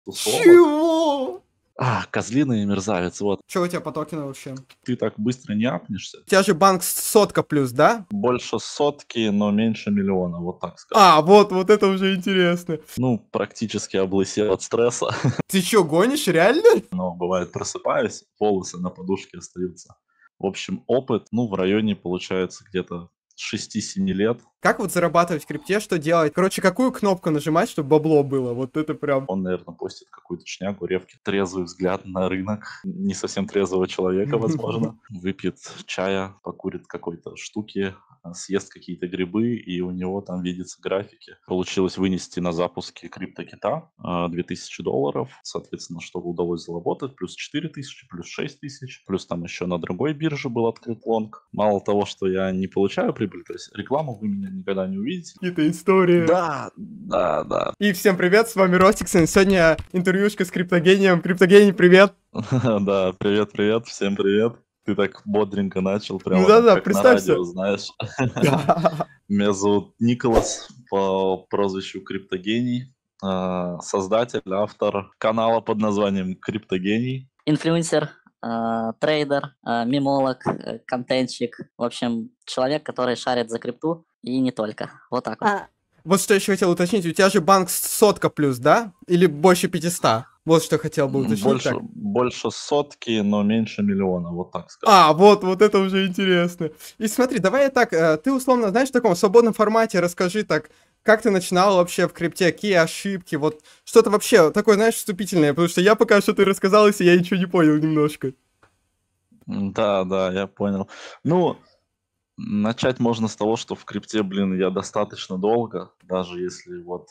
слово. Чего? Козлиный мерзавец, вот. Что у тебя по токену вообще? Ты так быстро не апнешься. У тебя же банк сотка плюс, да? Больше сотки, но меньше миллиона, вот так скажем. Вот это уже интересно. Ну, практически облысел от стресса, Ты что, гонишь, реально? но бывает просыпаюсь, волосы на подушке остаются. В общем, опыт, в районе, получается, где-то 6-7 лет. Как вот зарабатывать в крипте, что делать? Короче, какую кнопку нажимать, чтобы бабло было? Вот это прям... Он, наверное, постит какую-то шнягу, ревки. Трезвый взгляд на рынок. Не совсем трезвого человека, возможно. Выпьет чая, покурит какой-то штуки, съест какие-то грибы, и у него там видятся графики. Получилось вынести на запуске криптокита $2000. Соответственно, что удалось заработать, плюс 4000, плюс 6000, плюс там еще на другой бирже был открыт лонг. Мало того, что я не получаю прибыль, то есть рекламу вы меня никогда не увидите. Какие-то истории. Да. И всем привет, с вами Ростиксон. Сегодня интервьюшка с криптогением. Криптогений, привет. Да, привет, всем привет. Ты так бодренько начал, Ну прямо да-да, как на представься. радио, знаешь. Меня зовут Николас по прозвищу Криптогений, создатель, автор канала под названием Криптогений. Инфлюенсер, трейдер, мемолог, контентщик. В общем, человек, который шарит за крипту и не только. Вот так вот. Вот что еще хотел уточнить. У тебя же банк сотка плюс, да? Или больше 500? Вот что хотел бы уточнить. Больше сотки, но меньше миллиона, вот так скажем. Вот это уже интересно. И смотри, давай я так, ты условно, знаешь, в таком свободном формате расскажи так, как ты начинал вообще в крипте, какие ошибки, вот что-то вообще такое, знаешь, вступительное, потому что я пока что ты рассказал, если я ничего не понял немножко. Да, я понял. Начать можно с того, что в крипте, я достаточно долго, даже если вот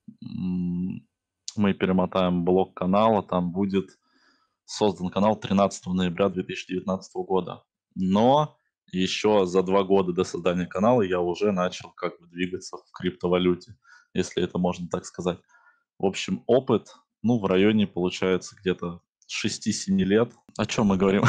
мы перемотаем блок канала, там будет создан канал 13 ноября 2019 года. Но еще за 2 года до создания канала я уже начал как бы двигаться в криптовалюте, если это можно так сказать. В общем, опыт, в районе, получается, где-то 6-7 лет. О чем мы говорим?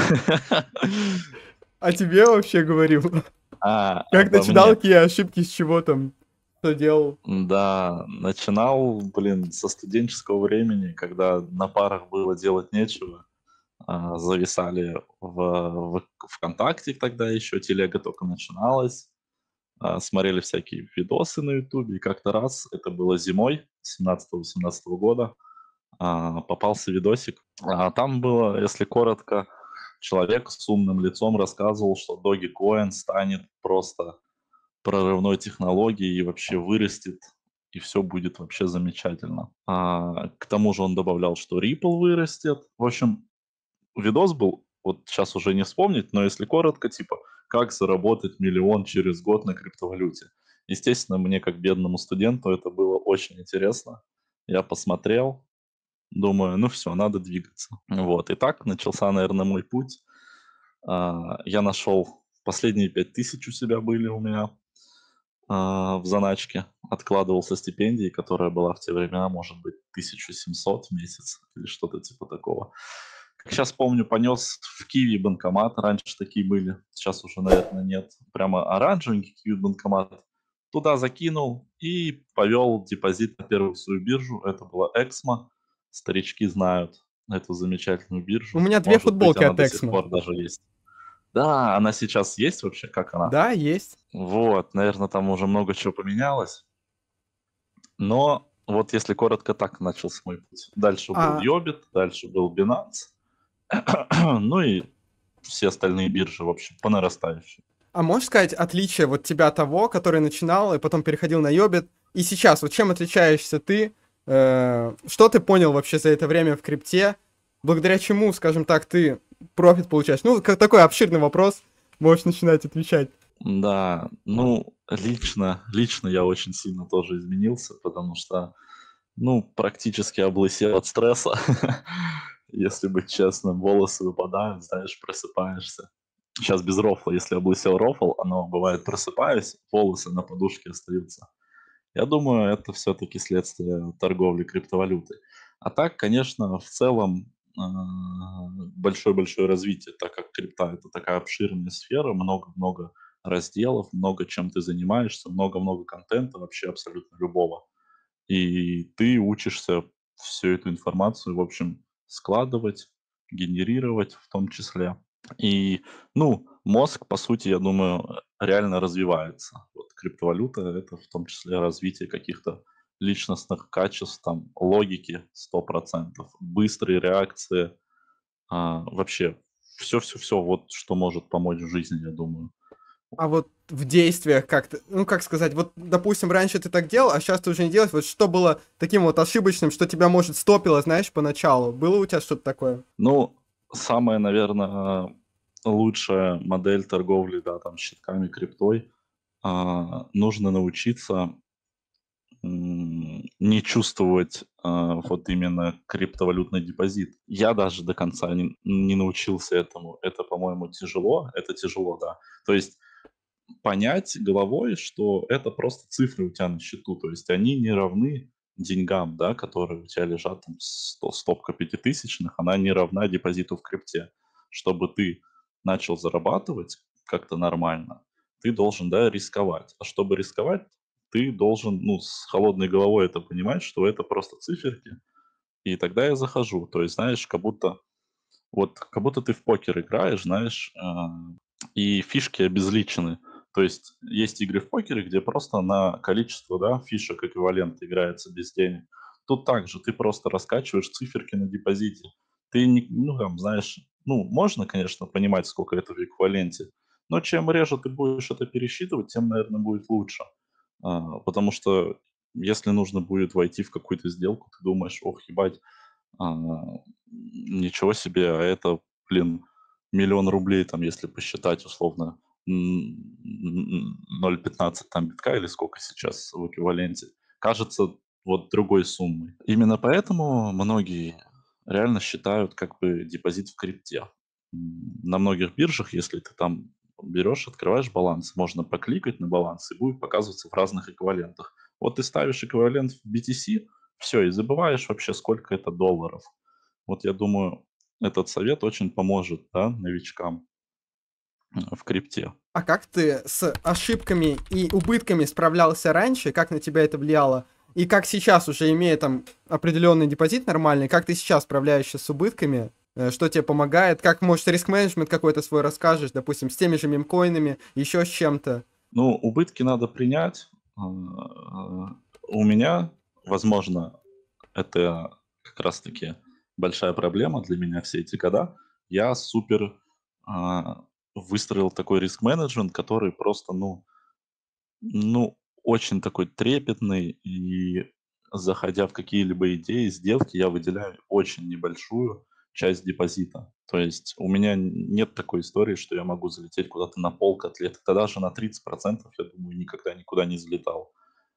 А тебе вообще говорил? Как Обо начинал, мне. какие ошибки, с чего там, что делал? Да, начинал, со студенческого времени, когда на парах было делать нечего. Зависали в ВКонтакте тогда еще, телега только начиналась. Смотрели всякие видосы на Ютубе. И как-то раз, это было зимой 17-18 года, попался видосик. Там было, если коротко, человек с умным лицом рассказывал, что Dogecoin станет просто прорывной технологией и вообще вырастет, и все будет вообще замечательно. К тому же он добавлял, что Ripple вырастет. В общем, видос был, вот сейчас уже не вспомнить, но если коротко, типа, как заработать миллион через год на криптовалюте. Естественно, мне как бедному студенту это было очень интересно. Я посмотрел, думаю, все, надо двигаться. Вот, и так начался, наверное, мой путь. Я нашел последние 5000 у себя были у меня в заначке. Откладывал со стипендии, которая была в те времена, может быть, 1700 в месяц или что-то типа такого. Как сейчас помню, понес в Киви банкомат. Раньше такие были, сейчас уже, наверное, нет. Прямо оранжевенький Киви банкомат. Туда закинул и повел депозит на первую свою биржу. Это была Эксмо. Старички знают эту замечательную биржу. У меня 2 Может быть, футболки она от до сих Эксмо. пор даже есть. Да, она сейчас есть вообще? Как она? Да, есть. Вот, наверное, там уже много чего поменялось. Но вот если коротко, так начался мой путь. Дальше был Йобит, дальше был Binance, ну и все остальные биржи, в общем, по нарастающей. А можешь сказать отличие вот тебя того, который начинал и потом переходил на Йобит, и сейчас, вот чем отличаешься ты? Что ты понял вообще за это время в крипте? Благодаря чему, скажем так, ты профит получаешь? Ну, как такой обширный вопрос, можешь начинать отвечать. Да, лично я очень сильно тоже изменился, потому что, практически облысел от стресса. Если быть честным, волосы выпадают, знаешь, просыпаешься. Сейчас без рофла, если облысел рофл, оно бывает просыпаюсь, волосы на подушке остаются. Я думаю, это все-таки следствие торговли криптовалютой. А так, конечно, в целом большое-большое развитие, так как крипта — это такая обширная сфера, много-много разделов, много чем ты занимаешься, много-много контента вообще абсолютно любого. И ты учишься всю эту информацию, в общем, складывать, генерировать в том числе. И, ну, мозг, по сути, я думаю, реально развивается. Вот криптовалюта — это в том числе развитие каких-то личностных качеств, там, логики 100%, быстрые реакции, вообще все, вот что может помочь в жизни, я думаю. А вот в действиях как-то, ну как сказать, вот, допустим, раньше ты так делал, а сейчас ты уже не делаешь, вот что было таким вот ошибочным, что тебя, может, стопило, знаешь, поначалу? Было у тебя что-то такое? Ну, самая, наверное, лучшая модель торговли, да, там, щитками, криптой, нужно научиться не чувствовать вот именно криптовалютный депозит. Я даже до конца не научился этому. Это, по-моему, тяжело. Это тяжело, да. То есть понять головой, что это просто цифры у тебя на счету. То есть они не равны деньгам, да, которые у тебя лежат, там, стопка пятитысячных, она не равна депозиту в крипте. Чтобы ты начал зарабатывать как-то нормально, ты должен, да, рисковать. А чтобы рисковать, ты должен, ну, с холодной головой это понимать, что это просто циферки, и тогда я захожу. То есть, знаешь, как будто ты в покер играешь, знаешь, и фишки обезличены. То есть игры в покере, где просто на количество, да, фишек эквивалент играется без денег. Тут также ты просто раскачиваешь циферки на депозите. Ты, ну, там, знаешь, ну, можно, конечно, понимать, сколько это в эквиваленте, но чем реже ты будешь это пересчитывать, тем, наверное, будет лучше. Потому что если нужно будет войти в какую-то сделку, ты думаешь, ох, ебать, а, ничего себе, а это, блин, 1 000 000 рублей, там, если посчитать условно, 0,15 там битка или сколько сейчас в эквиваленте, кажется вот другой суммой. Именно поэтому многие реально считают как бы депозит в крипте. На многих биржах, если ты там берешь, открываешь баланс, можно покликать на баланс и будет показываться в разных эквивалентах. Вот ты ставишь эквивалент в BTC, все, и забываешь вообще, сколько это долларов. Вот я думаю, этот совет очень поможет, да, новичкам в крипте. А как ты с ошибками и убытками справлялся раньше? Как на тебя это влияло? И как сейчас, уже имея там определенный депозит нормальный, как ты сейчас справляешься с убытками? Что тебе помогает? Как, может, риск-менеджмент какой-то свой расскажешь, допустим, с теми же мемкоинами, еще с чем-то? Ну, убытки надо принять. У меня, возможно, это как раз-таки большая проблема для меня все эти года. Я супер выстроил такой риск-менеджмент, который просто, ну, очень такой трепетный, и заходя в какие-либо идеи, сделки, я выделяю очень небольшую часть депозита. То есть у меня нет такой истории, что я могу залететь куда-то на полкотлет. Это даже на 30%, я думаю, никогда никуда не залетал.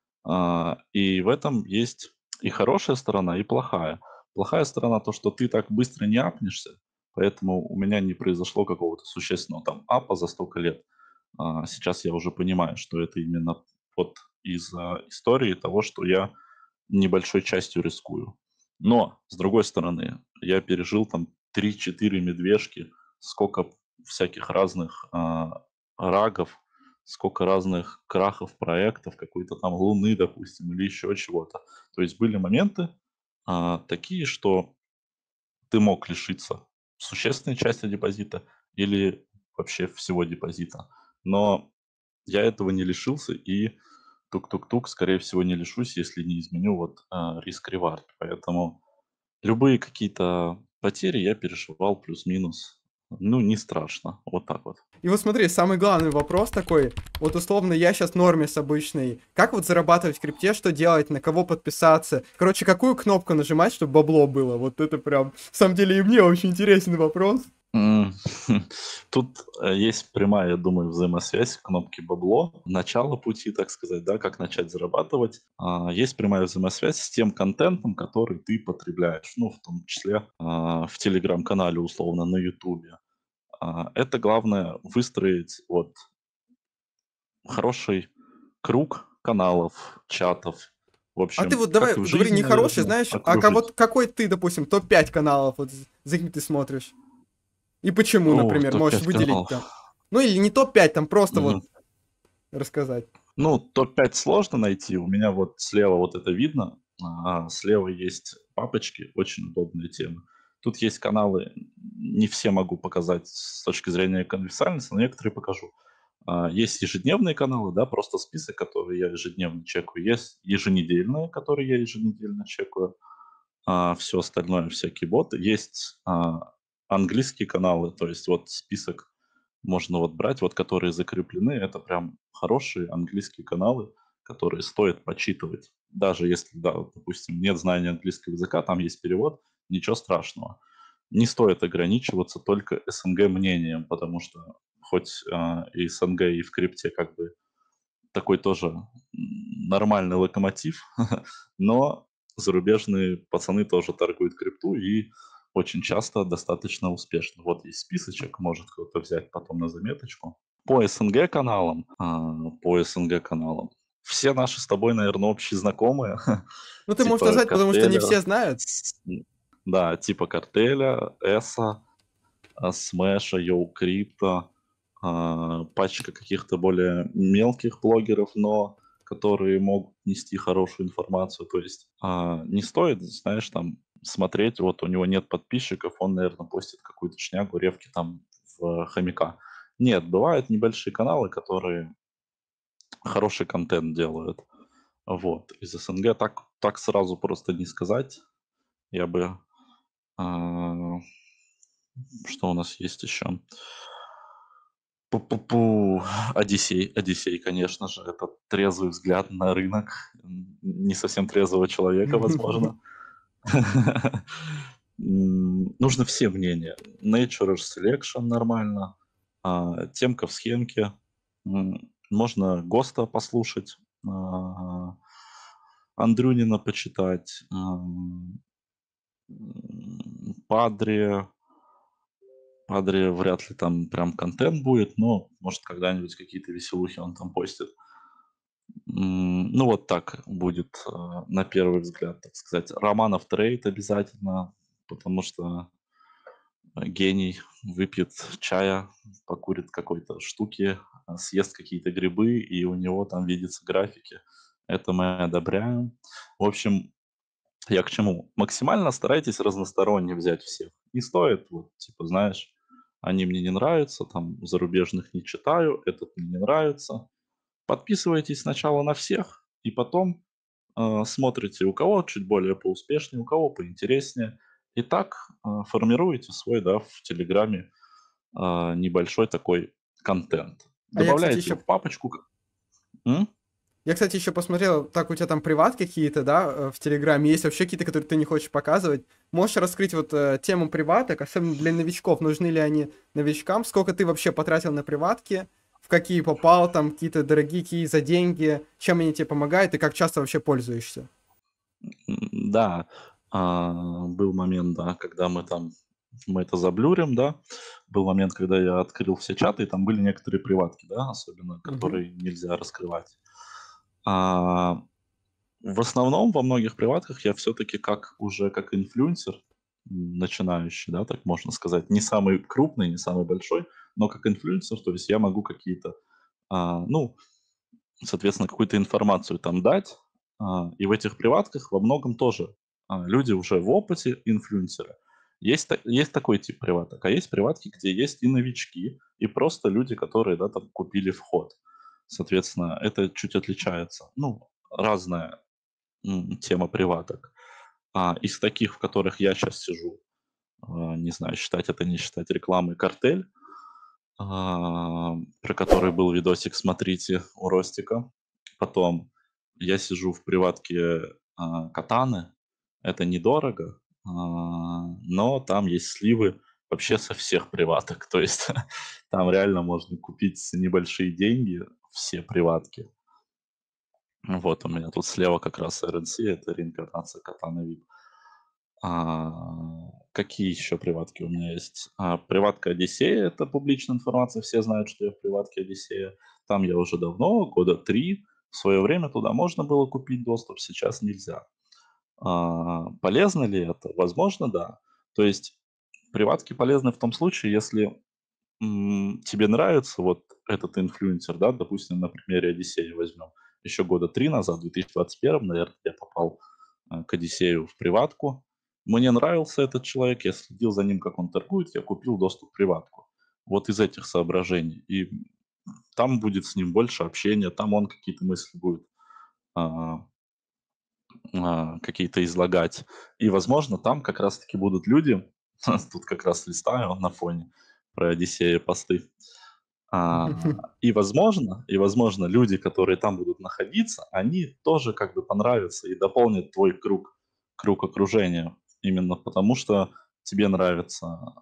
И в этом есть и хорошая сторона, и плохая. Плохая сторона то, что ты так быстро не апнешься, поэтому у меня не произошло какого-то существенного там апа за столько лет. Сейчас я уже понимаю, что это именно вот из-за истории того, что я небольшой частью рискую. Но, с другой стороны, я пережил там 3-4 медвежки, сколько всяких разных рагов, сколько разных крахов проектов, какой-то там Луны, допустим, или еще чего-то. То есть были моменты такие, что ты мог лишиться существенной части депозита или вообще всего депозита. Но я этого не лишился и тук-тук-тук, скорее всего, не лишусь, если не изменю вот риск-ревард. Поэтому любые какие-то потери я переживал плюс-минус. Ну, не страшно. Вот так вот. И вот смотри, самый главный вопрос такой, вот условно я сейчас нормис обычный, как вот зарабатывать в крипте, что делать, на кого подписаться, короче, какую кнопку нажимать, чтобы бабло было, вот это прям, на самом деле и мне очень интересный вопрос. М, Тут есть прямая, я думаю, взаимосвязь кнопки бабло, начало пути, так сказать, да, как начать зарабатывать. Есть прямая взаимосвязь с тем контентом, который ты потребляешь, ну, в том числе в телеграм-канале, условно, на ютубе. Это главное выстроить вот хороший круг каналов, чатов. В А ты общем, вот как давай и в говори жизни, не хороший, наверное, знаешь, а окружить. какой ты, допустим, топ-5 каналов, вот за каким ты смотришь? И почему, О, например, можешь топ-5 выделить каналов. там. Ну или не топ-5, там просто Мгм. вот рассказать. Ну, топ-5 сложно найти. У меня вот слева вот это видно. Слева есть папочки, очень удобная тема. Тут есть каналы, не все могу показать с точки зрения конфиденциальности, но некоторые покажу. Есть ежедневные каналы, да, просто список, который я ежедневно чекаю. Есть еженедельные, которые я еженедельно чекаю. Все остальное, всякие боты. Есть английские каналы, то есть вот список можно вот брать, вот которые закреплены. Это прям хорошие английские каналы, которые стоит почитывать. Даже если, да, вот, допустим, нет знания английского языка, там есть перевод, ничего страшного. Не стоит ограничиваться только СНГ мнением, потому что хоть и СНГ, и в крипте как бы такой тоже нормальный локомотив, но зарубежные пацаны тоже торгуют крипту и очень часто достаточно успешно. Вот есть списочек, может кто-то взять потом на заметочку. По СНГ каналам, все наши с тобой, наверное, общие знакомые, Ну, ты можешь типа назвать, потому что не картеля, все знают. да, типа картеля, эса, Смэша, Йоу Крипто, пачка каких-то более мелких блогеров, но которые могут нести хорошую информацию. То есть не стоит, знаешь, там смотреть, вот у него нет подписчиков, он, наверное, постит какую-то шнягу, ревки там в хомяка. Нет, бывают небольшие каналы, которые хороший контент делают. Вот. Из СНГ так сразу просто не сказать. Я бы... а, что у нас есть еще? Пу-пу-пу. Одиссей, конечно же, это трезвый взгляд на рынок. Не совсем трезвого человека, возможно. Нужно все мнения. Nature Selection нормально. Темка в схемке. Можно ГОСТа послушать. Андрюнина почитать. Падре. Падре вряд ли там прям контент будет, но может когда-нибудь какие-то веселухи он там постит. Ну вот так будет на первый взгляд, так сказать. Романов трейд обязательно, потому что гений выпьет чая, покурит какой-то штуки, съест какие-то грибы, и у него там видятся графики. Это мы одобряем. В общем, я к чему? Максимально старайтесь разносторонне взять всех. Не стоит, вот, типа, знаешь, они мне не нравятся, там, зарубежных не читаю, этот мне не нравится. Подписывайтесь сначала на всех, и потом смотрите, у кого чуть более поуспешнее, у кого поинтереснее. И так формируете свой, да, в Телеграме небольшой такой контент. А я, кстати, Добавляете его еще в папочку. М? Я, кстати, еще посмотрел, так у тебя там приват какие-то, да, в Телеграме, есть вообще какие-то, которые ты не хочешь показывать. Можешь раскрыть вот тему приваток, особенно для новичков, нужны ли они новичкам, сколько ты вообще потратил на приватки, в какие попал, там какие-то дорогие какие за деньги, чем они тебе помогают и как часто вообще пользуешься. Да, был момент, да, когда мы это заблюрим, да. Был момент, когда я открыл все чаты, и там были некоторые приватки, да, особенно, Мгм. которые нельзя раскрывать. А, В основном во многих приватках я все-таки как инфлюенсер, начинающий, да, так можно сказать, не самый крупный, не самый большой, но как инфлюенсер, то есть я могу какие-то, ну, соответственно, какую-то информацию там дать. И в этих приватках во многом тоже люди уже в опыте инфлюенсера. Есть такой тип приваток, а есть приватки, где есть и новички, и просто люди, которые, да, там купили вход. Соответственно, это чуть отличается. Ну, разная тема приваток. Из таких, в которых я сейчас сижу, не знаю, считать это, не считать рекламой, картель, про который был видосик, смотрите, у Ростика. Потом я сижу в приватке Катаны. Это недорого, но там есть сливы вообще со всех приваток. То есть там реально можно купить за небольшие деньги все приватки. Вот у меня тут слева как раз RNC, это реинкарнация Катаны VIP. Какие еще приватки у меня есть? Приватка Одиссея — это публичная информация, все знают, что я в приватке Одиссея. Там я уже давно, года 3. В свое время туда можно было купить доступ, сейчас нельзя. Полезно ли это? Возможно, да. То есть приватки полезны в том случае, если тебе нравится вот этот инфлюенсер, да, допустим, на примере Одиссея возьмем. Еще года 3 назад, в 2021, наверное, я попал к Одиссею в приватку. Мне нравился этот человек, я следил за ним, как он торгует, я купил доступ в приватку. Вот из этих соображений. И там будет с ним больше общения, там он какие-то мысли будет а, какие-то излагать. И, возможно, там как раз-таки будут люди, тут как раз листаю на фоне про Одиссея посты, и возможно, люди, которые там будут находиться, они тоже как бы понравятся и дополнят твой круг окружения. Именно потому, что тебе нравится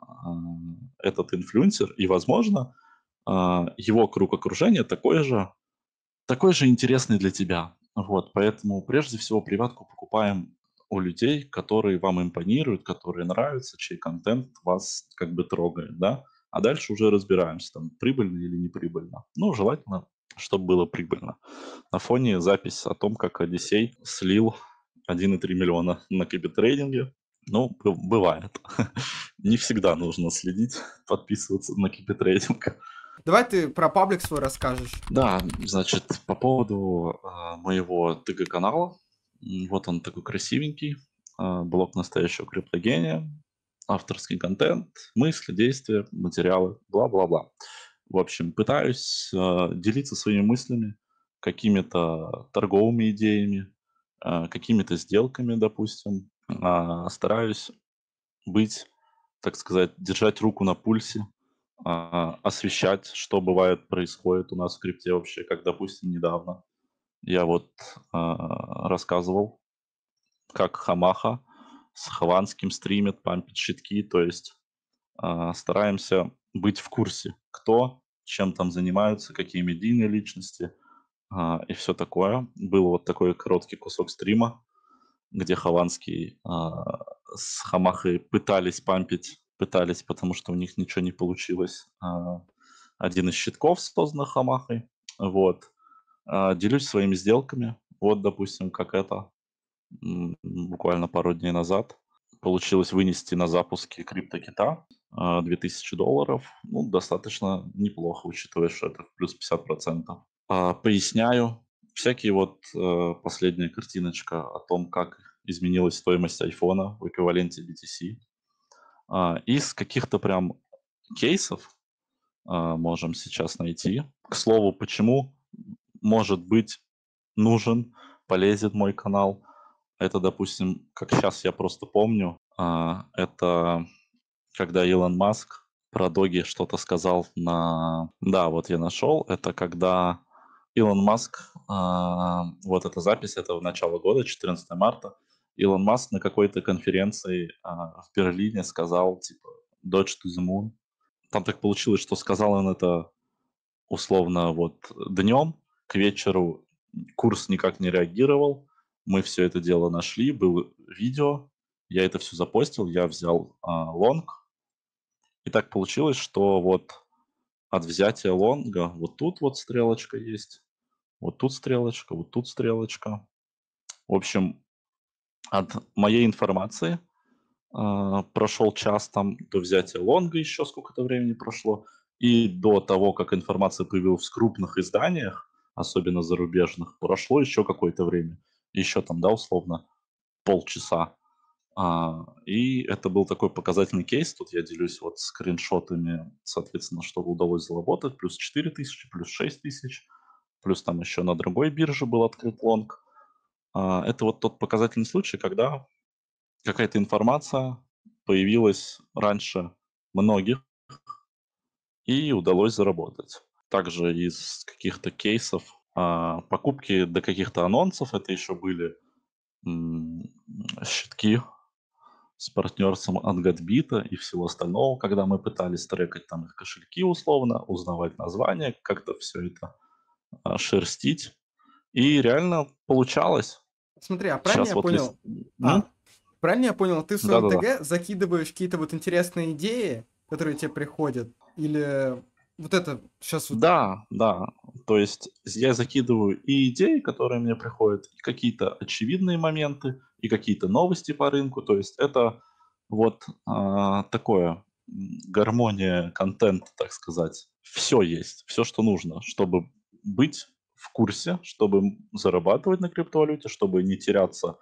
этот инфлюенсер, и, возможно, его круг окружения такой же интересный для тебя. Вот, поэтому прежде всего приватку покупаем у людей, которые вам импонируют, которые нравятся, чей контент вас как бы трогает, да. А дальше уже разбираемся, там, прибыльно или неприбыльно. Ну, желательно, чтобы было прибыльно. На фоне запись о том, как Одиссей слил 1,3 миллиона на кибертрейдинге. Ну, бывает. Не всегда нужно следить, подписываться на кибертрейдинг. Давай ты про паблик свой расскажешь. Да, значит, по поводу моего ТГ-канала. Вот он такой красивенький. Блог настоящего криптогения. Авторский контент, мысли, действия, материалы, бла-бла-бла. В общем, пытаюсь делиться своими мыслями, какими-то торговыми идеями, какими-то сделками, допустим. Стараюсь быть, так сказать, держать руку на пульсе, освещать, что бывает, происходит у нас в крипте вообще, как, допустим, недавно. Я вот рассказывал, как Хамаха с Хованским стримит, пампит щитки, то есть стараемся быть в курсе, кто, чем там занимаются, какие медийные личности и все такое. Был вот такой короткий кусок стрима, где Хованский с Хамахой пытались, потому что у них ничего не получилось. Один из щитков, созданных Хамахой. Вот. Делюсь своими сделками. Вот, допустим, как это буквально пару дней назад получилось вынести на запуске криптокита $2000. Ну, достаточно неплохо, учитывая, что это плюс 50%. Поясняю. Всякие вот последняя картиночка о том, как изменилась стоимость айфона в эквиваленте BTC. Из каких-то прям кейсов можем сейчас найти. К слову, почему может быть нужен, полезен мой канал. Это, допустим, как сейчас я просто помню, это когда Илон Маск про доги что-то сказал на... Да, вот я нашел. Это когда Илон Маск, вот эта запись, это в начало года, 14 марта, Илон Маск на какой-то конференции в Берлине сказал, типа, Dodge to the Moon. Там так получилось, что сказал он это условно вот днем, к вечеру курс никак не реагировал, мы все это дело нашли, было видео, я это все запостил, я взял лонг, и так получилось, что вот от взятия лонга вот тут вот стрелочка есть, вот тут стрелочка, вот тут стрелочка. В общем, от моей информации прошел час там до взятия лонга, еще сколько-то времени прошло, и до того, как информация появилась в крупных изданиях, особенно зарубежных, прошло еще какое-то время. Еще там, да, условно, полчаса. И это был такой показательный кейс. Тут я делюсь вот скриншотами, соответственно, что удалось заработать. Плюс 4000, плюс 6000, плюс там еще на другой бирже был открыт лонг. Это вот тот показательный случай, когда какая-то информация появилась раньше многих и удалось заработать. Также из каких-то кейсов покупки до каких-то анонсов, это еще были щитки с партнерством от Гадбита и всего остального, когда мы пытались трекать там их кошельки условно, узнавать названия, как-то все это шерстить. И реально получалось. Смотри, а правильно Сейчас я вот понял? Правильно я понял, ты в своем Да-да-да. ТГ закидываешь какие-то вот интересные идеи, которые тебе приходят? Или вот это сейчас вот... Да, да. То есть я закидываю и идеи, которые мне приходят, и какие-то очевидные моменты, и какие-то новости по рынку. То есть это вот такое гармония контента, так сказать. Все есть, все, что нужно, чтобы быть в курсе, чтобы зарабатывать на криптовалюте, чтобы не теряться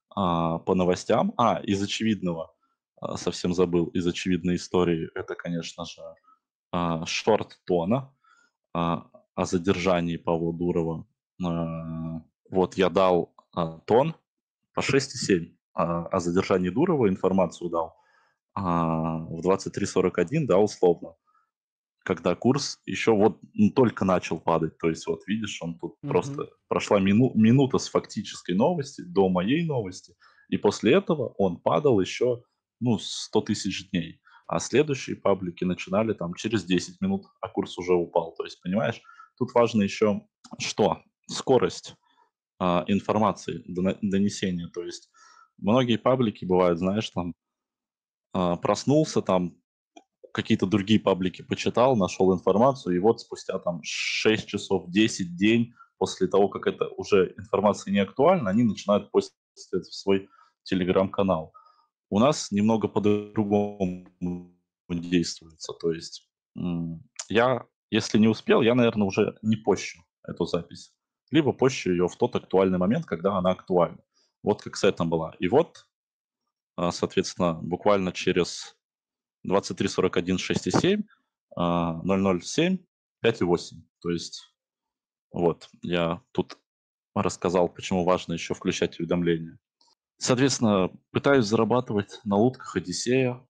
по новостям. Из очевидного, совсем забыл, из очевидной истории, это, конечно же, шорт Тона о задержании Павла Дурова. Вот я дал Тон по 6,7, о задержании Дурова информацию дал. В 23:41, да, условно, когда курс еще вот только начал падать. То есть вот видишь, он тут просто прошла минута с фактической новости до моей новости, и после этого он падал еще, 100 тысяч дней. А следующие паблики начинали там через 10 минут, а курс уже упал. То есть, понимаешь, тут важно еще что? Скорость информации, донесения. То есть многие паблики бывают, знаешь, там проснулся, там какие-то другие паблики почитал, нашел информацию, и вот спустя там 6 часов, 10 день после того, как эта уже информация не актуальна, они начинают постить это в свой телеграм-канал. У нас немного по-другому действуется. То есть я, если не успел, я, наверное, уже не пощу эту запись. Либо пощу ее в тот актуальный момент, когда она актуальна. Вот как с этим была. И вот, соответственно, буквально через 23:41 6,7, 007 5,8. То есть вот, я тут рассказал, почему важно еще включать уведомления. Соответственно, пытаюсь зарабатывать на лутках Одиссея,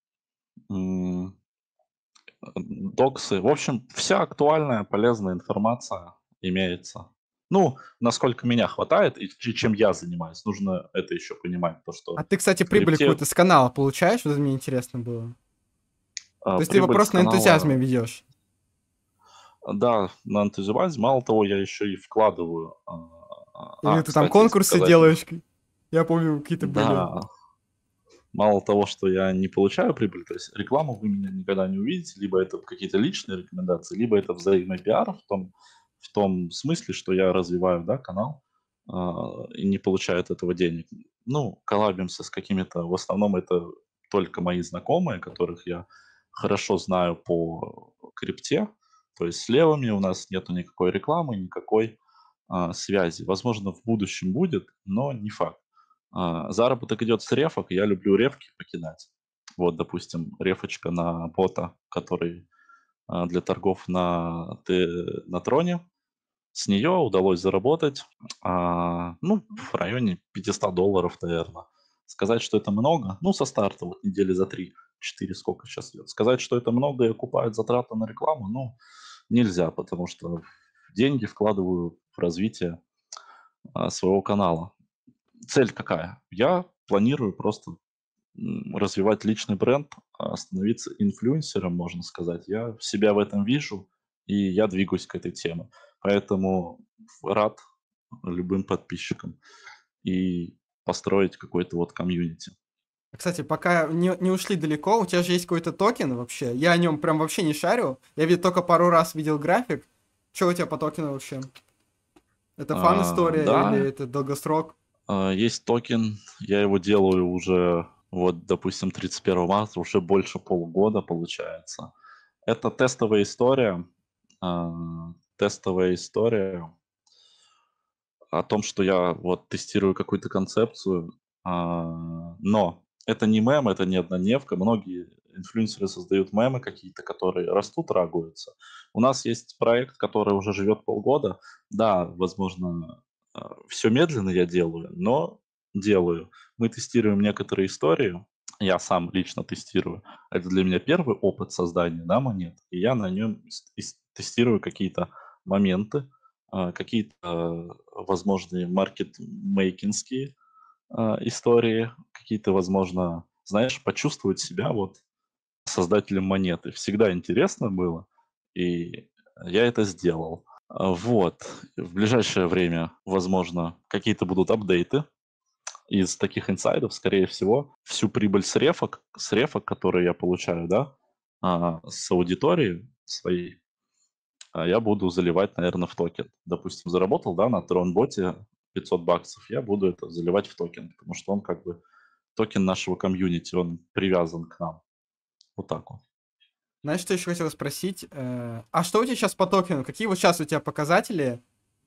доксы. В общем, вся актуальная, полезная информация имеется. Насколько меня хватает и чем я занимаюсь. Нужно это еще понимать, то, что А ты, кстати, в прибыль крипте какую-то с канала получаешь? Вот мне интересно было. То есть ты его прибыль с просто на энтузиазме канала, ведешь? да, на энтузиазме. Мало того, я еще и вкладываю. Или ты там Кстати, если конкурсы сказать, делаешь? Я помню, какие-то были. да, мало того, что я не получаю прибыль, то есть рекламу вы меня никогда не увидите, либо это какие-то личные рекомендации, либо это взаимный пиар в том смысле, что я развиваю, да, канал и не получаю от этого денег. Коллабимся с какими-то, в основном это только мои знакомые, которых я хорошо знаю по крипте, то есть с левыми у нас нету никакой рекламы, никакой связи. Возможно, в будущем будет, но не факт. Заработок идет с рефок, я люблю рефки покидать. Вот, допустим, рефочка на бота, который для торгов на троне. С нее удалось заработать, в районе $500, наверное. Сказать, что это много, со старта, вот недели за 3-4, сколько сейчас идет. Сказать, что это много и окупает затраты на рекламу, нельзя, потому что деньги вкладываю в развитие своего канала. Цель какая? Я планирую просто развивать личный бренд, становиться инфлюенсером, можно сказать. Я себя в этом вижу, и я двигаюсь к этой теме. Поэтому рад любым подписчикам и построить какой-то вот комьюнити. Кстати, пока не ушли далеко, у тебя же есть какой-то токен вообще. Я о нем прям вообще не шарю. Я только пару раз видел график. Что у тебя по токену вообще? Это фан-история или Да, это долгосрок? есть токен, я его делаю уже, вот, допустим, 31 марта, уже больше полугода получается. Это тестовая история. Тестовая история о том, что я вот тестирую какую-то концепцию, но это не мем, это не однодневка. Многие инфлюенсеры создают мемы какие-то, которые растут, рагуются. У нас есть проект, который уже живет полгода. Да, возможно, все медленно я делаю, но делаю. Мы тестируем некоторые истории, я сам лично тестирую. Это для меня первый опыт создания, да, монет, и я на нем тестирую какие-то моменты, какие-то возможные маркетмейкинские истории, какие-то, возможно, знаешь, почувствовать себя вот создателем монеты. Всегда интересно было, и я это сделал. Вот. В ближайшее время, возможно, какие-то будут апдейты из таких инсайдов, скорее всего, всю прибыль с рефок, которые я получаю, да, с аудитории своей, я буду заливать, наверное, в токен. Допустим, заработал, да, на Тронботе $500, я буду это заливать в токен, потому что он как бы токен нашего комьюнити, он привязан к нам. Вот так вот. Знаешь, что еще хотел спросить? А что у тебя сейчас по токену? Какие вот сейчас у тебя показатели?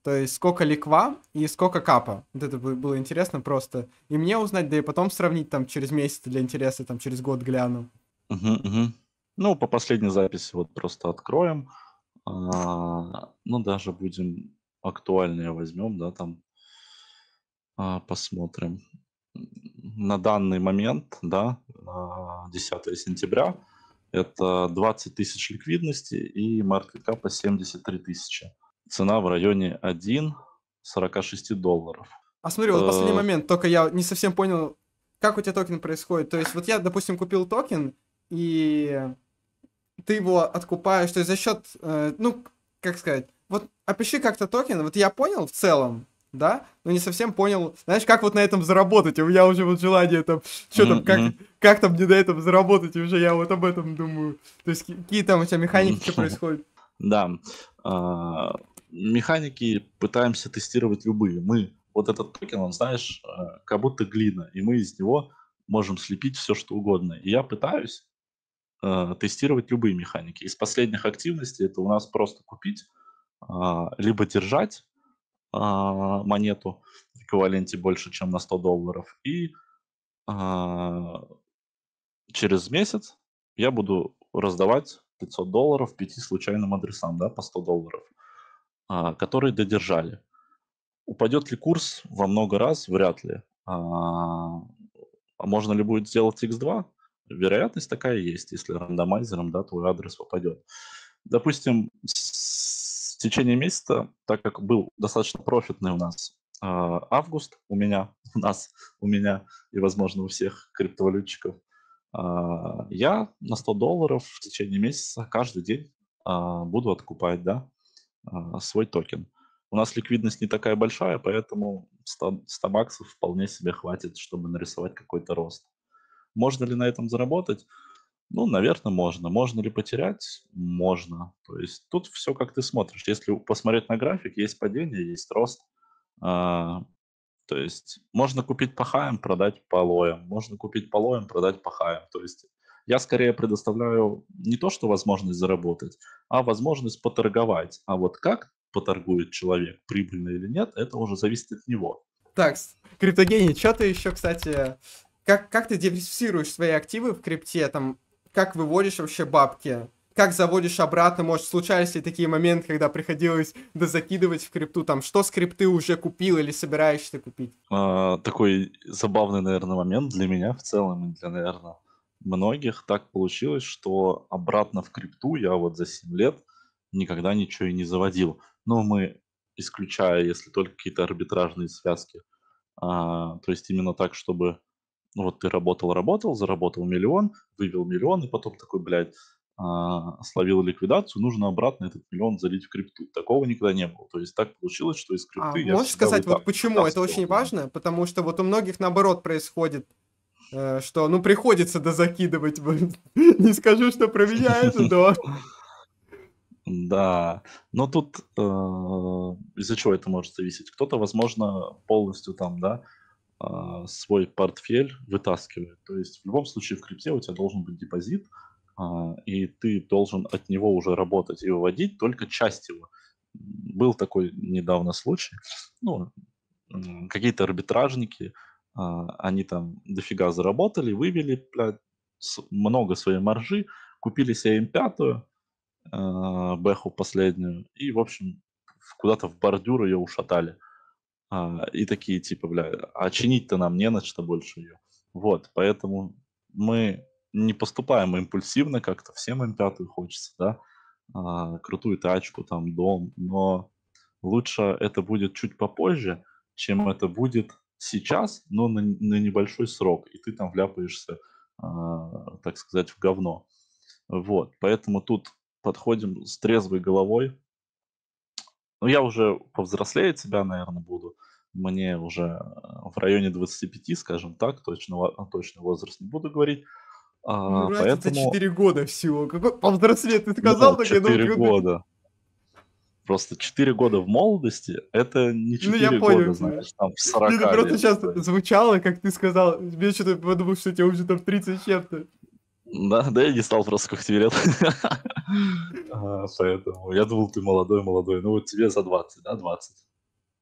То есть сколько ликва и сколько капа. Вот это было интересно просто. И мне узнать, да и потом сравнить там через месяц для интереса, там через год гляну. Мгм, мгм. Ну, по последней записи вот просто откроем. Ну, даже будем актуальнее возьмем, да, там посмотрим. На данный момент, да, 10 сентября, это 20 тысяч ликвидности и маркет капа 73 тысячи. Цена в районе 1,46 долларов. А смотри, вот последний Э, момент, только я не совсем понял, как у тебя токен происходит. То есть вот я, допустим, купил токен, и ты его откупаешь, то есть за счет, ну, как сказать, вот опиши как-то токен, вот я понял в целом, да, но не совсем понял, знаешь, как вот на этом заработать, у меня уже вот желание там, что там, мгм, как там мне на этом заработать, и уже я вот об этом думаю, то есть какие там у тебя механики, что мгм. происходит. Да, механики пытаемся тестировать любые. Мы вот этот токен, он, знаешь, как будто глина, и мы из него можем слепить все, что угодно. И я пытаюсь тестировать любые механики. Из последних активностей это у нас просто купить, либо держать монету в эквиваленте больше, чем на 100 долларов, и а, через месяц я буду раздавать 500 долларов 5 случайным адресам, да, по 100 долларов, которые додержали. Упадет ли курс во много раз? Вряд ли. А можно ли будет сделать X2? Вероятность такая есть, если рандомайзером, да, твой адрес попадет. Допустим, в течение месяца, так как был достаточно профитный у нас август, у меня и, возможно, у всех криптовалютчиков, я на 100 долларов в течение месяца каждый день буду откупать, да, свой токен. У нас ликвидность не такая большая, поэтому 100 баксов вполне себе хватит, чтобы нарисовать какой-то рост. Можно ли на этом заработать? Ну, наверное, можно. Можно ли потерять? Можно. То есть тут все как ты смотришь. Если посмотреть на график, есть падение, есть рост. А, То есть можно купить по хаям, продать по лоям. Можно купить по лоям, продать по хаям. То есть я скорее предоставляю не то, что возможность заработать, а возможность поторговать. А вот как поторгует человек, прибыльно или нет, это уже зависит от него. Так, криптогений, что ты еще, кстати, как ты диверсифицируешь свои активы в крипте, там, как выводишь вообще бабки, как заводишь обратно, может, случались ли такие моменты, когда приходилось дозакидывать в крипту, там, что с крипты уже купил или собираешься купить? Такой забавный, наверное, момент для меня в целом и для, наверное, многих так получилось, что обратно в крипту я вот за 7 лет никогда ничего и не заводил. Но мы, исключая, если только какие-то арбитражные связки, то есть именно так, чтобы ну вот ты работал, заработал миллион, вывел миллион, и потом такой, блядь, словил ликвидацию, нужно обратно этот миллион залить в крипту. Такого никогда не было. То есть так получилось, что из А крипты я можешь всегда сказать, вот почему? Это вытаскивал очень его. важно, потому что вот у многих наоборот происходит, что, ну, приходится дозакидывать. Не скажу, что про меня это, но... Да, но тут из-за чего это может зависеть? Кто-то, возможно, полностью там, да, свой портфель вытаскивает. То есть в любом случае в крипте у тебя должен быть депозит, и ты должен от него уже работать и выводить только часть его. Был такой недавно случай, ну, какие-то арбитражники, они там дофига заработали, вывели, блядь, много своей маржи, купили себе М5, бэху последнюю, и, в общем, куда-то в бордюр ее ушатали. И такие типа, бля, а чинить-то нам не на что больше ее. Вот, поэтому мы не поступаем импульсивно как-то, всем М5 хочется, да, крутую тачку, там, дом, но лучше это будет чуть попозже, чем это будет сейчас, но на небольшой срок, и ты там вляпаешься, так сказать, в говно. Вот, поэтому тут подходим с трезвой головой. Ну, я уже повзрослее тебя, наверное, буду. Мне уже в районе 25, скажем так, точный возраст не буду говорить. Ну, разница Поэтому, 4 года всего. Какой повзрослее ты ну, сказал, так я думал, 4 года. Просто 4 года в молодости — это не ну, я 4 года, понял тебя. знаешь, там, в Не, 40 ну просто лет. сейчас То есть, звучало, как ты сказал. Я что-то подумал, что тебе уже там 30 с чем-то. да, я не стал просто, сколько тебе лет. Поэтому я думал, ты молодой. Ну, вот тебе за 20, да, 20.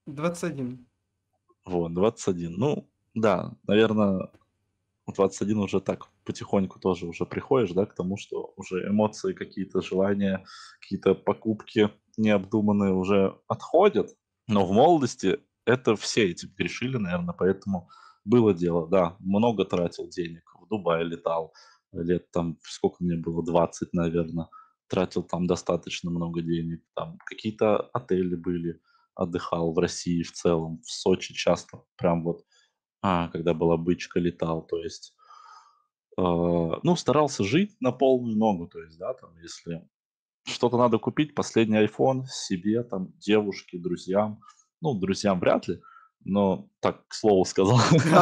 21. Вот, 21. Ну, да, наверное, в 21 уже так потихоньку тоже уже приходишь, да, к тому, что уже эмоции, какие-то желания, какие-то покупки необдуманные уже отходят. Но в молодости это все этим грешили, наверное, поэтому было дело, да, много тратил денег, в Дубай летал, лет там, сколько мне было, 20, наверное, тратил там достаточно много денег, там какие-то отели были, отдыхал в России в целом, в Сочи часто, прям вот когда была бычка, летал, то есть, ну, старался жить на полную ногу, то есть, да, там, если что-то надо купить, последний iPhone себе, там, девушке, друзьям, ну, друзьям вряд ли, но так, к слову сказал,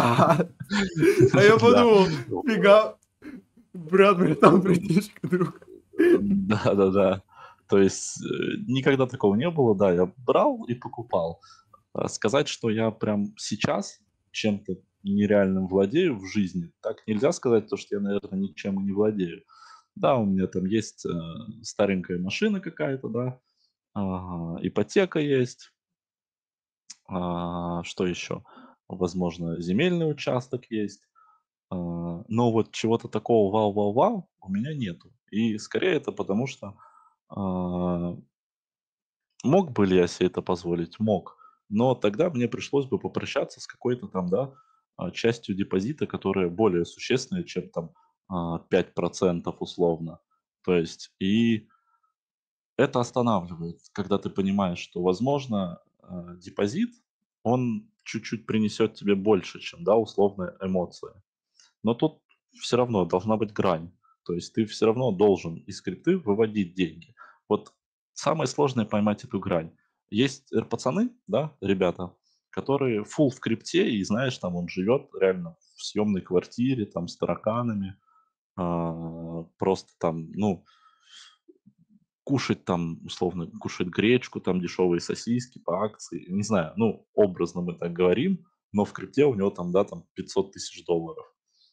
А я да, подумал, фига, братан, братишка, друг. да-да-да, то есть никогда такого не было, да, я брал и покупал. Сказать, что я прям сейчас чем-то нереальным владею в жизни, так нельзя сказать, потому что я, наверное, ничем и не владею. Да, у меня там есть старенькая машина какая-то, да, ипотека есть, что еще? Возможно, земельный участок есть. Но вот чего-то такого вау-вау-вау у меня нету. И скорее это потому, что а, мог бы ли я себе это позволить? Мог. Но тогда мне пришлось бы попрощаться с какой-то там, да, частью депозита, которая более существенная, чем там 5% условно. То есть, и это останавливает, когда ты понимаешь, что, возможно, депозит, он чуть-чуть принесет тебе больше, чем, да, условная эмоция. Но тут все равно должна быть грань. То есть ты все равно должен из крипты выводить деньги. Вот самое сложное поймать эту грань. Есть пацаны, да, ребята, которые full в крипте, и знаешь, там он живет реально в съемной квартире, там с тараканами, просто там, ну, кушать там, условно, кушать гречку, там дешевые сосиски по акции, не знаю, ну, образно мы так говорим, но в крипте у него там, да, там 500 тысяч долларов.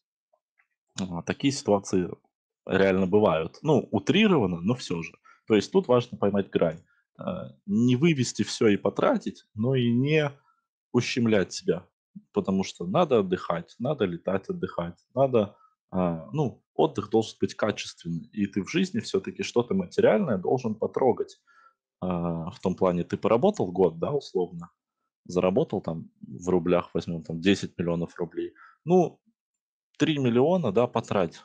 Такие ситуации реально бывают. Ну, утрированно, но все же. То есть тут важно поймать грань. Не вывести все и потратить, но и не ущемлять себя. Потому что надо отдыхать, надо летать отдыхать, надо, ну, отдых должен быть качественный. И ты в жизни все-таки что-то материальное должен потрогать. В том плане, ты поработал год, да, условно, заработал там в рублях, возьмем там 10 миллионов рублей. Ну, 3 миллиона, да, потрать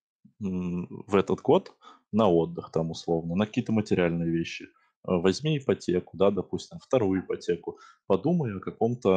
в этот год на отдых там условно, на какие-то материальные вещи. Возьми ипотеку, да, допустим, вторую ипотеку. Подумай о каком-то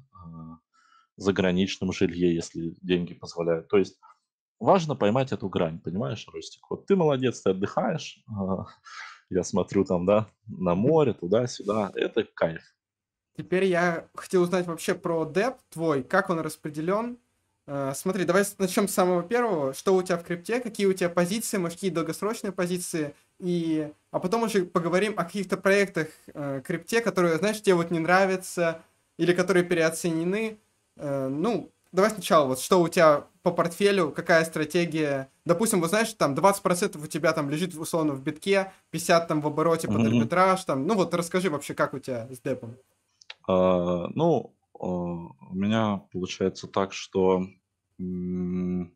заграничном жилье, если деньги позволяют. То есть важно поймать эту грань, понимаешь, Ростик? Вот ты молодец, ты отдыхаешь, я смотрю там, да, на море, туда-сюда, это кайф. Теперь я хотел узнать вообще про деп твой, как он распределен. Смотри, давай начнем с самого первого. Что у тебя в крипте, какие у тебя позиции, может, какие долгосрочные позиции, а потом уже поговорим о каких-то проектах крипте, которые, знаешь, тебе вот не нравятся или которые переоценены. Ну, давай сначала, вот что у тебя по портфелю, какая стратегия. Допустим, вот знаешь, там 20% у тебя там лежит условно в битке, 50% там в обороте под Мгм. арбитраж, там, ну вот расскажи вообще, как у тебя с депом. Ну, у меня получается так, что м,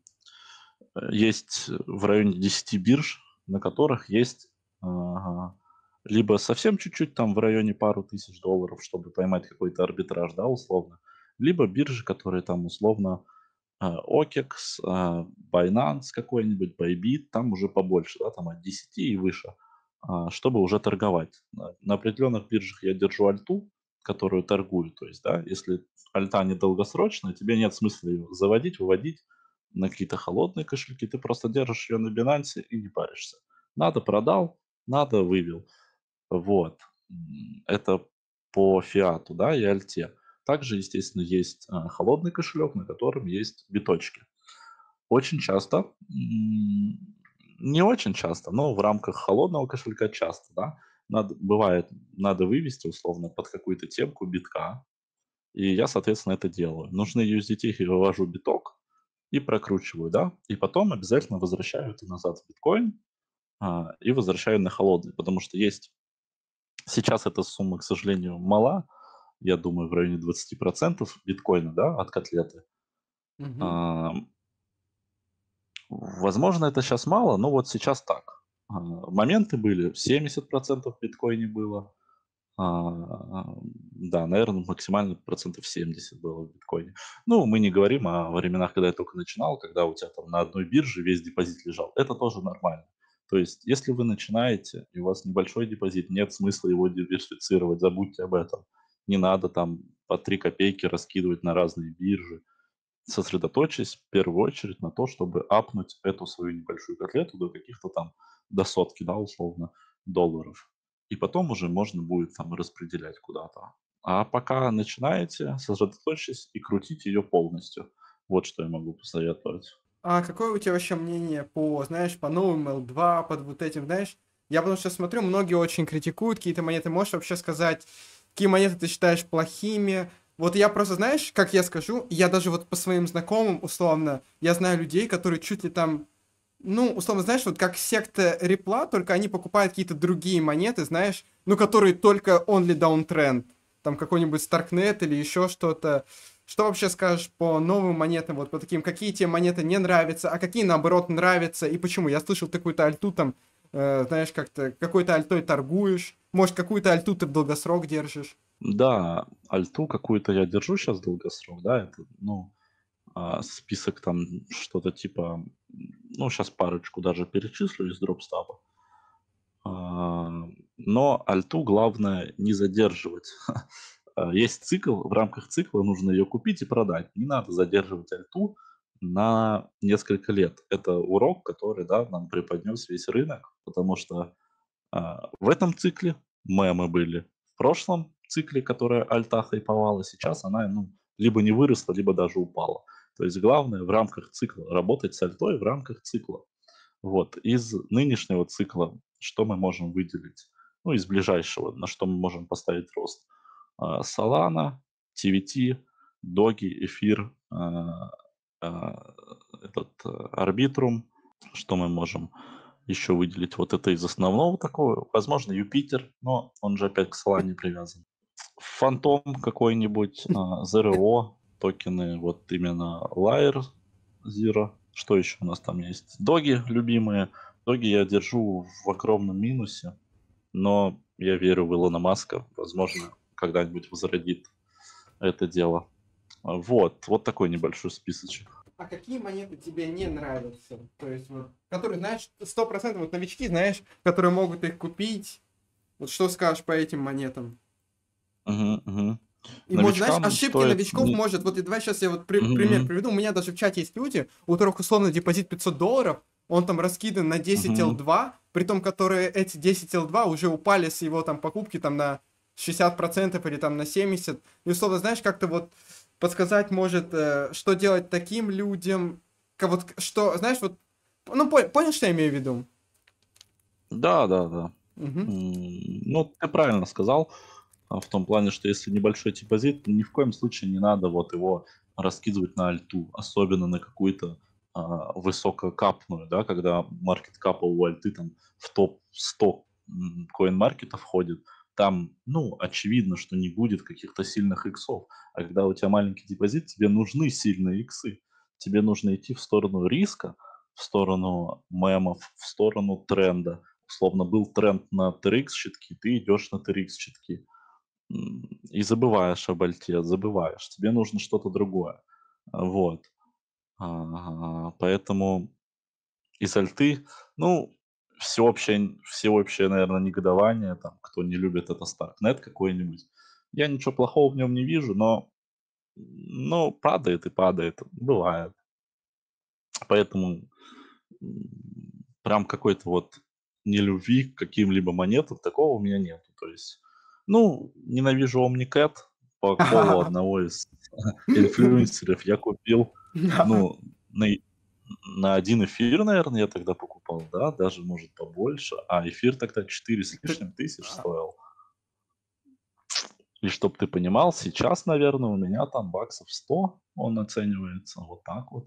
есть в районе 10 бирж, на которых есть ага, либо совсем чуть-чуть, там в районе пару тысяч долларов, чтобы поймать какой-то арбитраж, да, условно, либо биржи, которые там условно OKEX, Binance какой-нибудь, Bybit, там уже побольше, да, там от 10 и выше, чтобы уже торговать. На определенных биржах я держу альту, которую торгую, то есть, да, если альта недолгосрочная, тебе нет смысла ее заводить, выводить на какие-то холодные кошельки, ты просто держишь ее на Binance и не паришься. Надо продал, надо вывел. Вот. Это по фиату, да, и альте. Также, естественно, есть холодный кошелек, на котором есть биточки. Очень часто, не очень часто, но в рамках холодного кошелька часто, да, бывает, надо вывести условно под какую-то темку битка, и я, соответственно, это делаю. Нужны USDT, я вывожу биток и прокручиваю, да, и потом обязательно возвращаю это назад в биткоин и возвращаю на холодный, потому что есть сейчас эта сумма, к сожалению, мала, я думаю, в районе 20% биткоина, да, от котлеты. Мгм. А, Возможно, это сейчас мало, но вот сейчас так. Моменты были, 70% в биткоине было. Да, наверное, максимально процентов 70 было в биткоине. Ну, мы не говорим о временах, когда я только начинал, когда у тебя там на одной бирже весь депозит лежал. Это тоже нормально. То есть, если вы начинаете, и у вас небольшой депозит, нет смысла его диверсифицировать, забудьте об этом. Не надо там по 3 копейки раскидывать на разные биржи. Сосредоточьтесь в первую очередь на то, чтобы апнуть эту свою небольшую котлету до каких-то там, до сотки, да, условно, долларов. И потом уже можно будет там распределять куда-то. А пока начинаете, сосредоточьтесь и крутите ее полностью. Вот что я могу посоветовать. А какое у тебя вообще мнение по, знаешь, по новым L2, под вот этим, знаешь? Я потому что смотрю, многие очень критикуют какие-то монеты. Можешь вообще сказать, какие монеты ты считаешь плохими? Вот я просто, знаешь, как я скажу, я даже вот по своим знакомым, условно, я знаю людей, которые чуть ли там, ну, условно, знаешь, вот как секта Репла, только они покупают какие-то другие монеты, знаешь, ну, которые только only downtrend. Там какой-нибудь Starknet или еще что-то. Что вообще скажешь по новым монетам, вот по таким, какие тебе монеты не нравятся, а какие, наоборот, нравятся, и почему? Я слышал, ты какую-то альту там, знаешь, как-то какой-то альтой торгуешь, может, какую-то альту ты в долгосрок держишь. Да, альту какую-то я держу сейчас долгосрок, да, это, ну, список там что-то типа, ну, сейчас парочку даже перечислю из дропстапа. А, Но альту главное не задерживать. Есть цикл, в рамках цикла нужно ее купить и продать. Не надо задерживать альту на несколько лет. Это урок, который, да, нам преподнес весь рынок, потому что в этом цикле мемы были. В прошлом цикле, которая альта хайповала, сейчас она, ну, либо не выросла, либо даже упала. То есть главное в рамках цикла работать с альтой в рамках цикла. Вот. Из нынешнего цикла что мы можем выделить? Ну, из ближайшего, на что мы можем поставить рост. Solana, TVT, Dogi, Эфир, Arbitrum. Что мы можем еще выделить? Вот это из основного такого. Возможно, Юпитер, но он же опять к Solana привязан. Фантом какой-нибудь, ZRO, токены, вот именно Layer Zero. Что еще у нас там есть? Доги любимые. Доги я держу в огромном минусе, но я верю в Илона Маска. Возможно, когда-нибудь возродит это дело. Вот такой небольшой списочек. А какие монеты тебе не нравятся? То есть вот, которые, знаешь, 100% вот новички, знаешь, которые могут их купить. Вот что скажешь по этим монетам? Мгм, мгм. И, может, знаешь, Новичкам ошибки стоит... новичков может, вот и давай сейчас я вот пример Мгм, приведу. У меня даже в чате есть люди, у которых условно депозит $500, он там раскидан на 10 мгм. L2, при том, которые эти 10 L2 уже упали с его там покупки там на 60% или там на 70%. И условно, знаешь, как-то вот подсказать может, что делать таким людям, вот, что, знаешь, вот, ну, понял, что я имею в виду? Да, да, да. Мгм. Ну, ты правильно сказал, в том плане, что если небольшой депозит, ни в коем случае не надо вот его раскидывать на альту, особенно на какую-то высококапную, да, когда маркет капа у альты там в топ-100 коин-маркета входит, там, ну, очевидно, что не будет каких-то сильных иксов. А когда у тебя маленький депозит, тебе нужны сильные иксы. Тебе нужно идти в сторону риска, в сторону мемов, в сторону тренда. Условно, был тренд на TRX-щитки, ты идешь на TRX-щитки. И забываешь об альте, забываешь. Тебе нужно что-то другое. Вот. Поэтому из альты, ну, всеобщее, наверное, негодование, там, кто не любит, это Starknet какой-нибудь. Я ничего плохого в нем не вижу, но, ну, падает и падает. Бывает. Поэтому прям какой-то вот нелюбви к каким-либо монетам, такого у меня нету. То есть, ну, ненавижу OmniCat по колу одного из инфлюенсеров. Я купил, ну, на один эфир, наверное, я тогда покупал, да, даже, может, побольше. А эфир тогда 4 с лишним тысяч стоил. И чтоб ты понимал, сейчас, наверное, у меня там баксов 100 он оценивается. Вот так вот.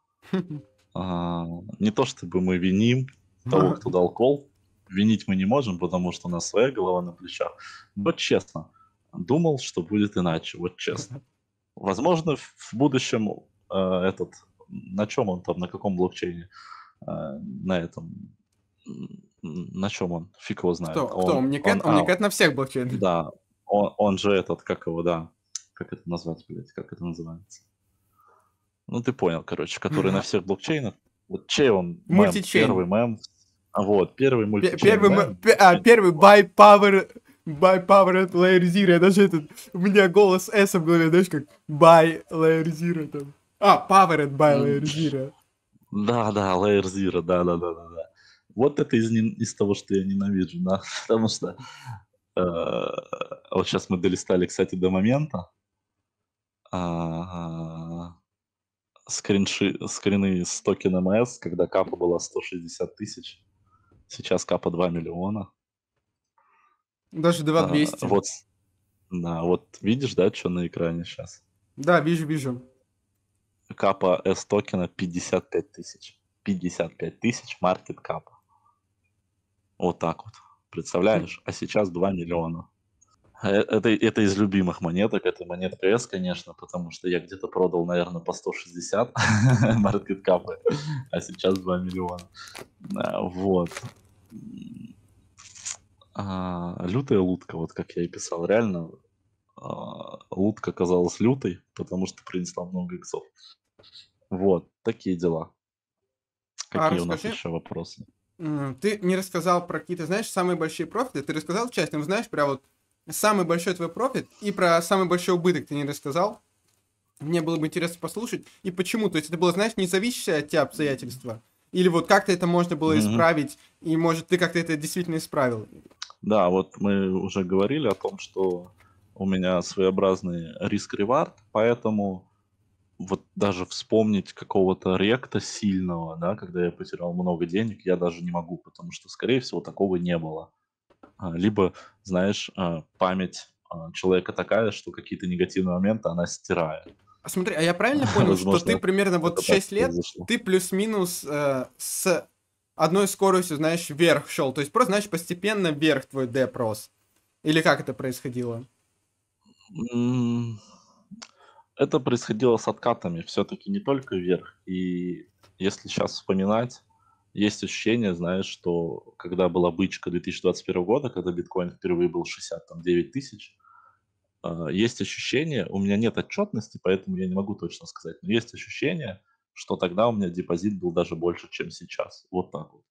Не то чтобы мы виним того, кто дал кол. Винить мы не можем, потому что у нас своя голова на плечах. Но честно, думал, что будет иначе, вот честно. Возможно, в будущем на чем он там, на каком блокчейне, на этом, на чем он, фиг его знает. Кто? Omnicat на всех блокчейнах. Да, он же как его, да, как это назвать, блядь, как это называется? Ну, ты понял, короче, который на всех блокчейнах. Вот чей он мем? Мультичейн. Первый мем. Вот, первый мультичейн Первый мем. первый by powered layer zero. Я даже у меня голос S в голове, знаешь, как by layer zero там. Powered by layer zero. Да, Layer Zero, да. Вот это из того, что я ненавижу, да, потому что вот сейчас мы долистали, кстати, до момента, скрины с токеном S, когда капа была 160 тысяч, сейчас капа 2 миллиона. Даже 2200. Вот, да, вот видишь, да, что на экране сейчас? Да, вижу. Капа S токена 55 тысяч. 55 тысяч маркет капа. Вот так вот. Представляешь? А сейчас 2 миллиона. Это из любимых монеток. Это монетка S, конечно, потому что я где-то продал, наверное, по 160 маркет капы, а сейчас 2 миллиона. Вот. Лютая лутка, вот как я и писал. Реально, лутка оказалась лютой, потому что принесла много иксов. Вот, такие дела. Какие у нас еще вопросы? Ты не рассказал про какие-то, знаешь, самые большие профиты. Ты рассказал часть, но знаешь, прям вот самый большой твой профит и про самый большой убыток ты не рассказал. Мне было бы интересно послушать. И почему? То есть это было, знаешь, не зависящее от тебя обстоятельства? Или вот как-то это можно было исправить, и, может, ты как-то это действительно исправил? Да, вот мы уже говорили о том, что у меня своеобразный риск-ревард, поэтому вот даже вспомнить какого-то ректа сильного, да, когда я потерял много денег, я даже не могу, потому что, скорее всего, такого не было. Либо, знаешь, память человека такая, что какие-то негативные моменты она стирает. Смотри, а я правильно понял, что ты примерно вот 6 лет, ты плюс-минус с одной скоростью, знаешь, вверх шел? То есть просто, знаешь, постепенно вверх твой деп рос? Или как это происходило? Это происходило с откатами, все-таки не только вверх. И если сейчас вспоминать, есть ощущение, знаешь, что когда была бычка 2021 года, когда биткоин впервые был 69 тысяч, есть ощущение, у меня нет отчетности, поэтому я не могу точно сказать, но есть ощущение, что тогда у меня депозит был даже больше, чем сейчас. Вот так вот.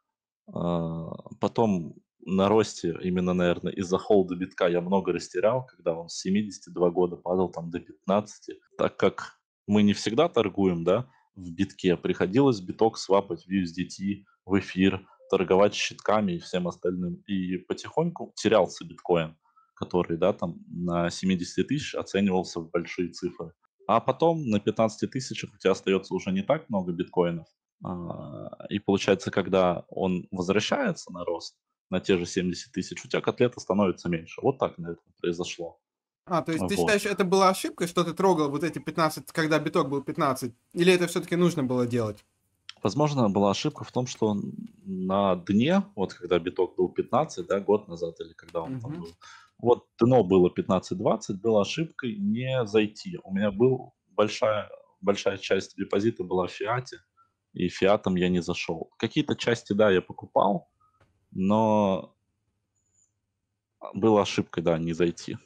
Потом на росте, именно, наверное, из-за холда битка я много растерял, когда он с 72 года падал там до 15. Так как мы не всегда торгуем, да, в битке, приходилось биток свапать в USDT, в эфир, торговать щитками и всем остальным. И потихоньку терялся биткоин, который, да, там на 70 тысяч оценивался в большие цифры. А потом на 15 тысячах у тебя остается уже не так много биткоинов. И получается, когда он возвращается на рост, на те же 70 тысяч, у тебя котлета становится меньше. Вот так, наверное, произошло. То есть ты Вот. считаешь, это была ошибкой, что ты трогал вот эти 15, когда биток был 15? Или это все-таки нужно было делать? Возможно, была ошибка в том, что на дне, вот когда биток был 15, да, год назад или когда он там был, вот дно было 15-20, была ошибкой не зайти. У меня был большая часть депозита была в фиате, и фиатом я не зашел. Какие-то части, да, я покупал, но была ошибкой, да, не зайти.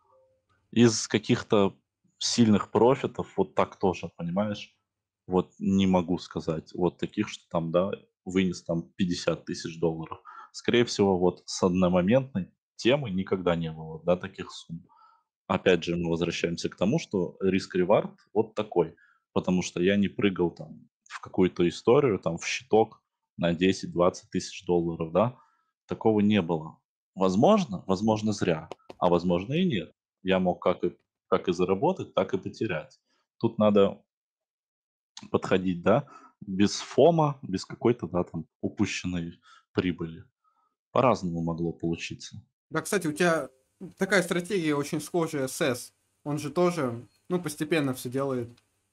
Из каких-то сильных профитов вот так тоже, понимаешь? Вот не могу сказать. Вот таких, что там, да, вынес там 50 тысяч долларов. Скорее всего, вот с одномоментной темы никогда не было, да, таких сумм. Опять же, мы возвращаемся к тому, что риск-ревард вот такой. Потому что я не прыгал там в какую-то историю, там в щиток на 10-20 тысяч долларов, да. Такого не было. Возможно зря, а возможно и нет. Я мог как и заработать, так и потерять. Тут надо подходить, да, без фома, без какой-то, да, там, упущенной прибыли. По-разному могло получиться. Да, кстати, у тебя такая стратегия очень схожая с S. Он же тоже, постепенно все делает.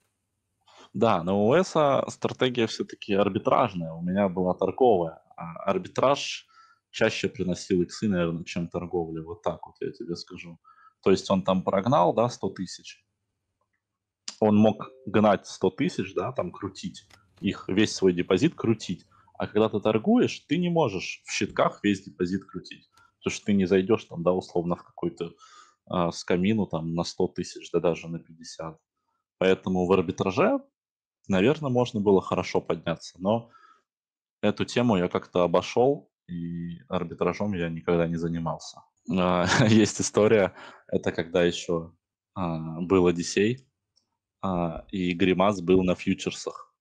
Да, но у Эса стратегия все-таки арбитражная, у меня была торговая. А арбитраж чаще приносил иксы, наверное, чем торговля. Вот так вот я тебе скажу. То есть он там прогнал, да, 100 тысяч. Он мог гнать 100 тысяч, да, там крутить, их весь свой депозит крутить. А когда ты торгуешь, ты не можешь в щитках весь депозит крутить. Потому что ты не зайдешь там, да, условно в какой-то скамину там на 100 тысяч, да даже на 50. Поэтому в арбитраже, наверное, можно было хорошо подняться. Но эту тему я как-то обошел, и арбитражом я никогда не занимался. Есть история, это когда еще был Одиссей, и Гримас был на фьючерсах.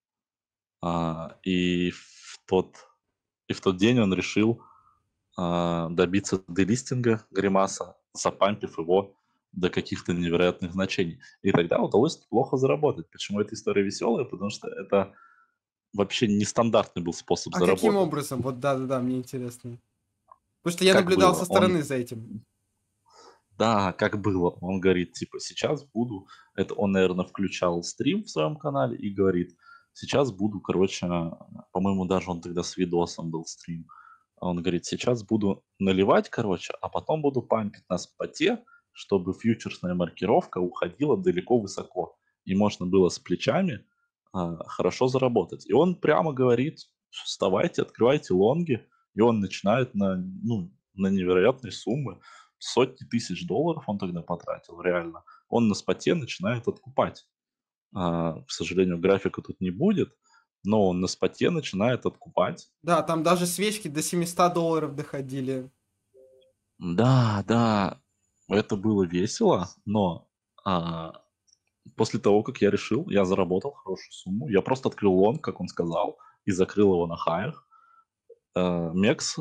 И в тот день он решил добиться делистинга Гримаса, запампив его до каких-то невероятных значений. И тогда удалось неплохо заработать. Почему эта история веселая? Потому что это вообще нестандартный был способ А каким заработать. образом? Вот да-да-да, мне интересно. Потому что я Как наблюдал было? со стороны за этим. Да, как было. Он говорит, типа, сейчас буду... Это он, наверное, включал стрим в своем канале и говорит, сейчас буду, короче, по-моему, даже он тогда с видосом был стрим. Он говорит, сейчас буду наливать, короче, а потом буду пампить на споте, чтобы фьючерсная маркировка уходила далеко высоко. И можно было с плечами хорошо заработать. И он прямо говорит, вставайте, открывайте лонги. И он начинает на невероятные суммы. Сотни тысяч долларов он тогда потратил, реально. Он на споте начинает откупать. К сожалению, графика тут не будет, но он на споте начинает откупать. Да, там даже свечки до $700 доходили. Да, да, это было весело, но после того, как я решил, я заработал хорошую сумму, я просто открыл лонг, как он сказал, и закрыл его на хаях. Мекс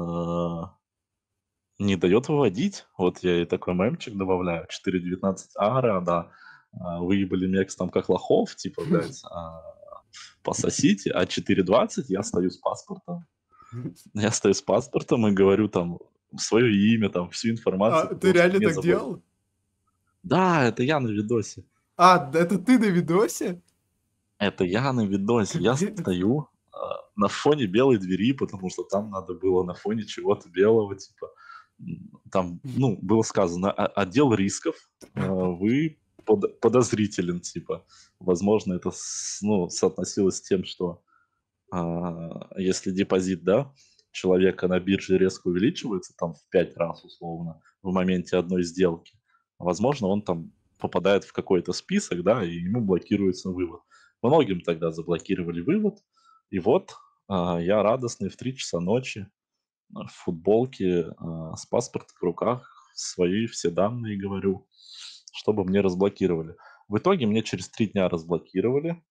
не дает выводить. Вот я и такой мемчик добавляю. 4.19 ара, да. Выебали Мекс там как лохов, типа, блядь, пососите. А 4.20 я стою с паспортом. Я стою с паспортом и говорю там свое имя, там всю информацию. А, ты потому что реально мне так делал? Да, это я на видосе. А, это ты на видосе? Это я на видосе. Я Капец. стою на фоне белой двери, потому что там надо было на фоне чего-то белого, типа. Там, было сказано, отдел рисков, вы подозрителен, типа. Возможно, это, соотносилось с тем, что если депозит, да, человека на бирже резко увеличивается, там, в 5 раз, условно, в моменте одной сделки, возможно, он там попадает в какой-то список, да, и ему блокируется вывод. Многим тогда заблокировали вывод, и вот я радостный в 3 часа ночи в футболке с паспортом в руках свои все данные говорю, чтобы мне разблокировали. В итоге мне через 3 дня разблокировали,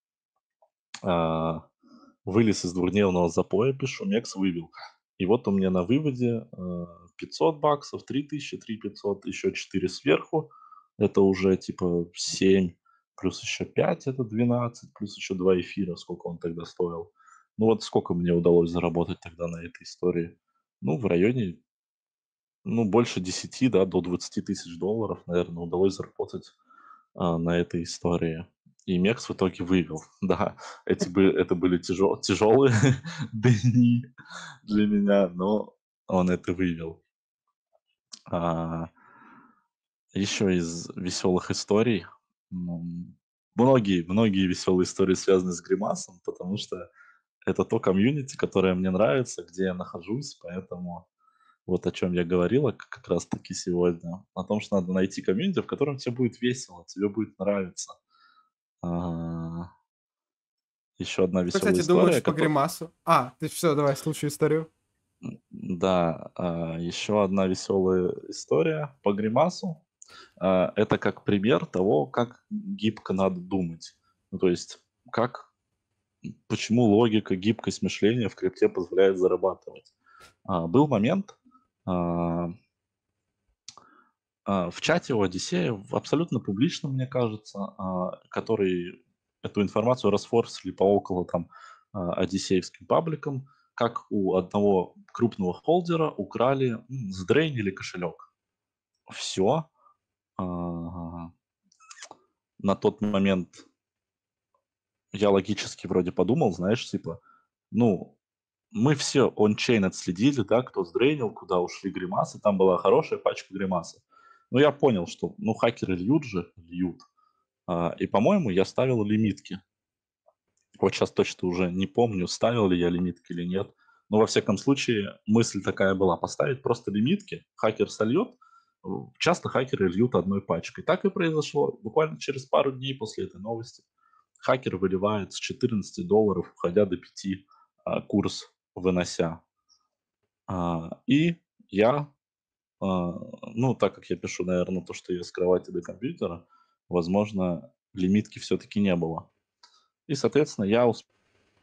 вылез из двухдневного запоя, пишу, Мекс вывел. И вот у меня на выводе $500, 3000, 3500, еще 4 сверху. Это уже типа 7, плюс еще 5, это 12, плюс еще 2 эфира, сколько он тогда стоил. Ну вот сколько мне удалось заработать тогда на этой истории? Ну, в районе, больше 10, да, до 20 тысяч долларов, наверное, удалось заработать на этой истории. И Мекс в итоге вывел. Да, это были тяжелые дни для меня, но он это вывел. Еще из веселых историй. Многие веселые истории связаны с Гримасом, потому что это то комьюнити, которое мне нравится, где я нахожусь, поэтому вот о чем я говорила как раз-таки сегодня. О том, что надо найти комьюнити, в котором тебе будет весело, тебе будет нравиться. Еще одна Что, веселая кстати, история, думаешь по Гримасу? А, ты все, давай, слушай историю. Да, еще одна веселая история по Гримасу. Это как пример того, как гибко надо думать. Ну, то есть, почему логика, гибкость мышления в крипте позволяет зарабатывать. Был момент в чате у Одиссея, абсолютно публичном, мне кажется, который эту информацию расфорсили по около там одиссеевским пабликам, как у одного крупного холдера украли, сдрейнили кошелек. Все. На тот момент я логически вроде подумал, знаешь, типа, мы все ончейн отследили, да, кто сдрейнил, куда ушли гримасы, там была хорошая пачка гримасов. Ну, я понял, что, ну, хакеры льют. И, по-моему, я ставил лимитки. Вот сейчас точно уже не помню, ставил ли я лимитки или нет. Но, во всяком случае, мысль такая была: поставить просто лимитки, хакер сольет. Часто хакеры льют одной пачкой. Так и произошло. Буквально через пару дней после этой новости хакер выливает с $14, уходя до 5, курс вынося. И я, ну, так как я пишу, наверное, то, что я с кровати до компьютера, возможно, лимитки все-таки не было. И, соответственно, я успел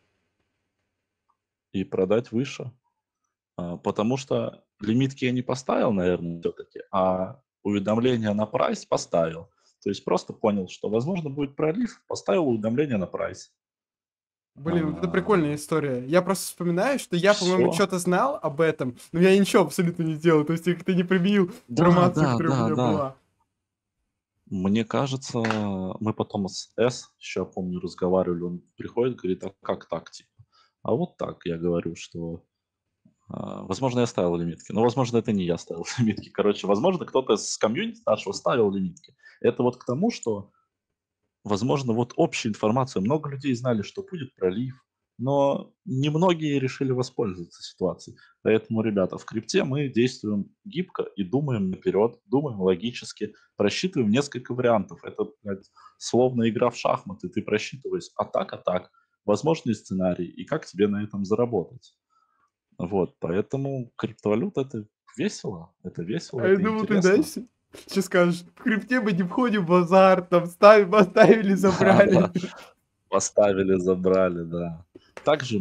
и продать выше, потому что лимитки я не поставил, наверное, все-таки, а уведомление на прайс поставил. То есть просто понял, что, возможно, будет пролив, поставил уведомление на прайс. Блин, вот это прикольная история. Я просто вспоминаю, что я, по-моему, Все. что-то знал об этом, но я ничего абсолютно не делал. То есть я как-то не применил Да, информацию, да, которая у да, меня да. была. Мне кажется, мы потом с С, еще я помню, разговаривали, он приходит, говорит: а как так, типа? А вот так, я говорю, что, возможно, я ставил лимитки, но, возможно, это не я ставил лимитки. Короче, возможно, кто-то с комьюнити нашего ставил лимитки. Это вот к тому, что, возможно, вот общая информация. Много людей знали, что будет пролив, но немногие решили воспользоваться ситуацией. Поэтому, ребята, в крипте мы действуем гибко и думаем наперед, думаем логически, просчитываем несколько вариантов. Это, блядь, словно игра в шахматы. Ты просчитываешь атак, возможные сценарии и как тебе на этом заработать. Вот, поэтому криптовалюта это весело, А я это думал, ты интересно. знаешь, что скажешь, в крипте мы не входим в азарт, там ставим, оставили, Да, да. забрали. Поставили, забрали, да. Также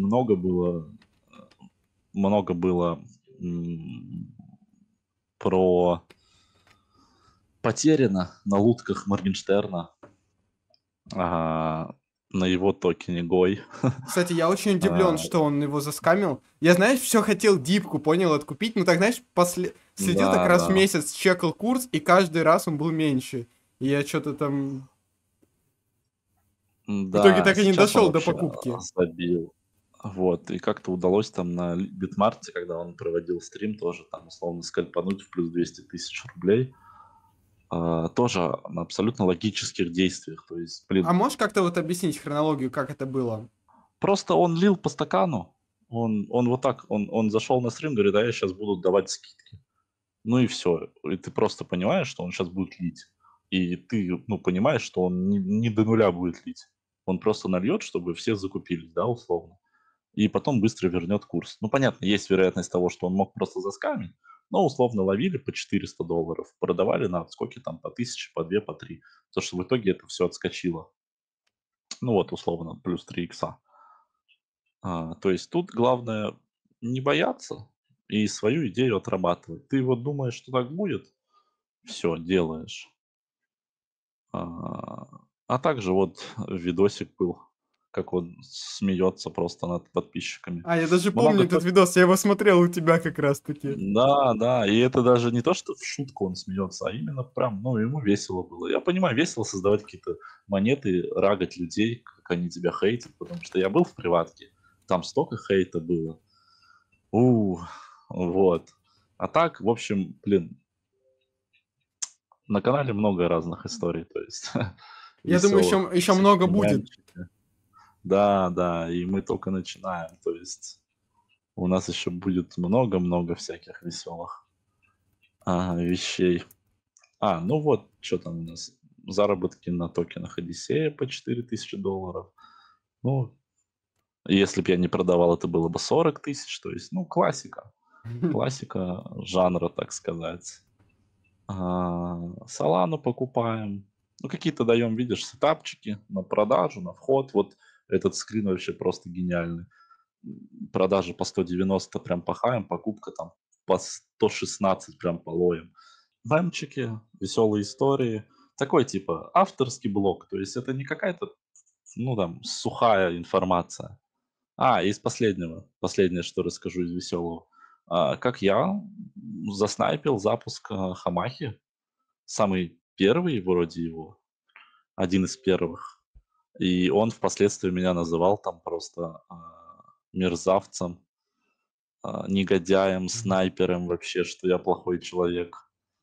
много было м, про потеряно на лутках Моргенштерна, а, на его токене Гой. Кстати, я очень удивлен, А, что он его заскамил. Я, знаешь, все хотел дипку, понял, откупить. Ну так, знаешь, следил так Да, раз в да. месяц, чекал курс, и каждый раз он был меньше. И я что-то там в итоге Да, так и не сейчас он дошел до вообще покупки. забил. Вот, и как-то удалось там на Битмарте, когда он проводил стрим, тоже там условно скальпануть в плюс 200 тысяч рублей. Тоже на абсолютно логических действиях. То есть, А блин, можешь как-то вот объяснить хронологию, как это было? просто он лил по стакану. Он вот так, он зашел на стрим, говорит: а я сейчас буду давать скидки. Ну и все. И ты просто понимаешь, что он сейчас будет лить. И ты, ну, понимаешь, что он не до нуля будет лить. Он просто нальет, чтобы все закупились, да, условно. И потом быстро вернет курс. Ну, понятно, есть вероятность того, что он мог просто заскамить, но условно ловили по $400, продавали на сколько там, по 1000, по 2, по 3. То, что в итоге это все отскочило. Ну вот, условно, плюс 3 икса. То есть тут главное не бояться и свою идею отрабатывать. Ты вот думаешь, что так будет, все делаешь. А, также вот видосик был, как он смеется просто над подписчиками. А, я даже помню Много этот кто... видос, я его смотрел у тебя как раз-таки. Да, да, и это даже не то, что в шутку он смеется, а именно прям, ну, ему весело было. Я понимаю, весело создавать какие-то монеты, рагать людей, как они тебя хейтят, потому что я был в приватке, там столько хейта было. У, вот. А так, в общем, блин, на канале много разных историй, то есть Я думаю, веселых, еще много всякие будет. мемчики. Да, да, и мы только начинаем, то есть у нас еще будет много-много всяких веселых вещей. Ну вот, что там у нас? Заработки на токенах Одиссея по $4000. Ну, если бы я не продавал, это было бы 40 тысяч, то есть, ну, классика. Классика жанра, так сказать. Солану покупаем. Ну, какие-то даем, видишь, сетапчики на продажу, на вход. Вот этот скрин вообще просто гениальный. Продажи по 190 прям пахаем, покупка там по 116 прям полоем. Мемчики, веселые истории. Такой типа авторский блог. То есть это не какая-то, ну там, сухая информация. Из последнего. Последнее, что расскажу из веселого. Как я заснайпил запуск Хамахи. Самый первый вроде его. Один из первых. И он впоследствии меня называл там просто мерзавцем, негодяем, снайпером вообще, что я плохой человек.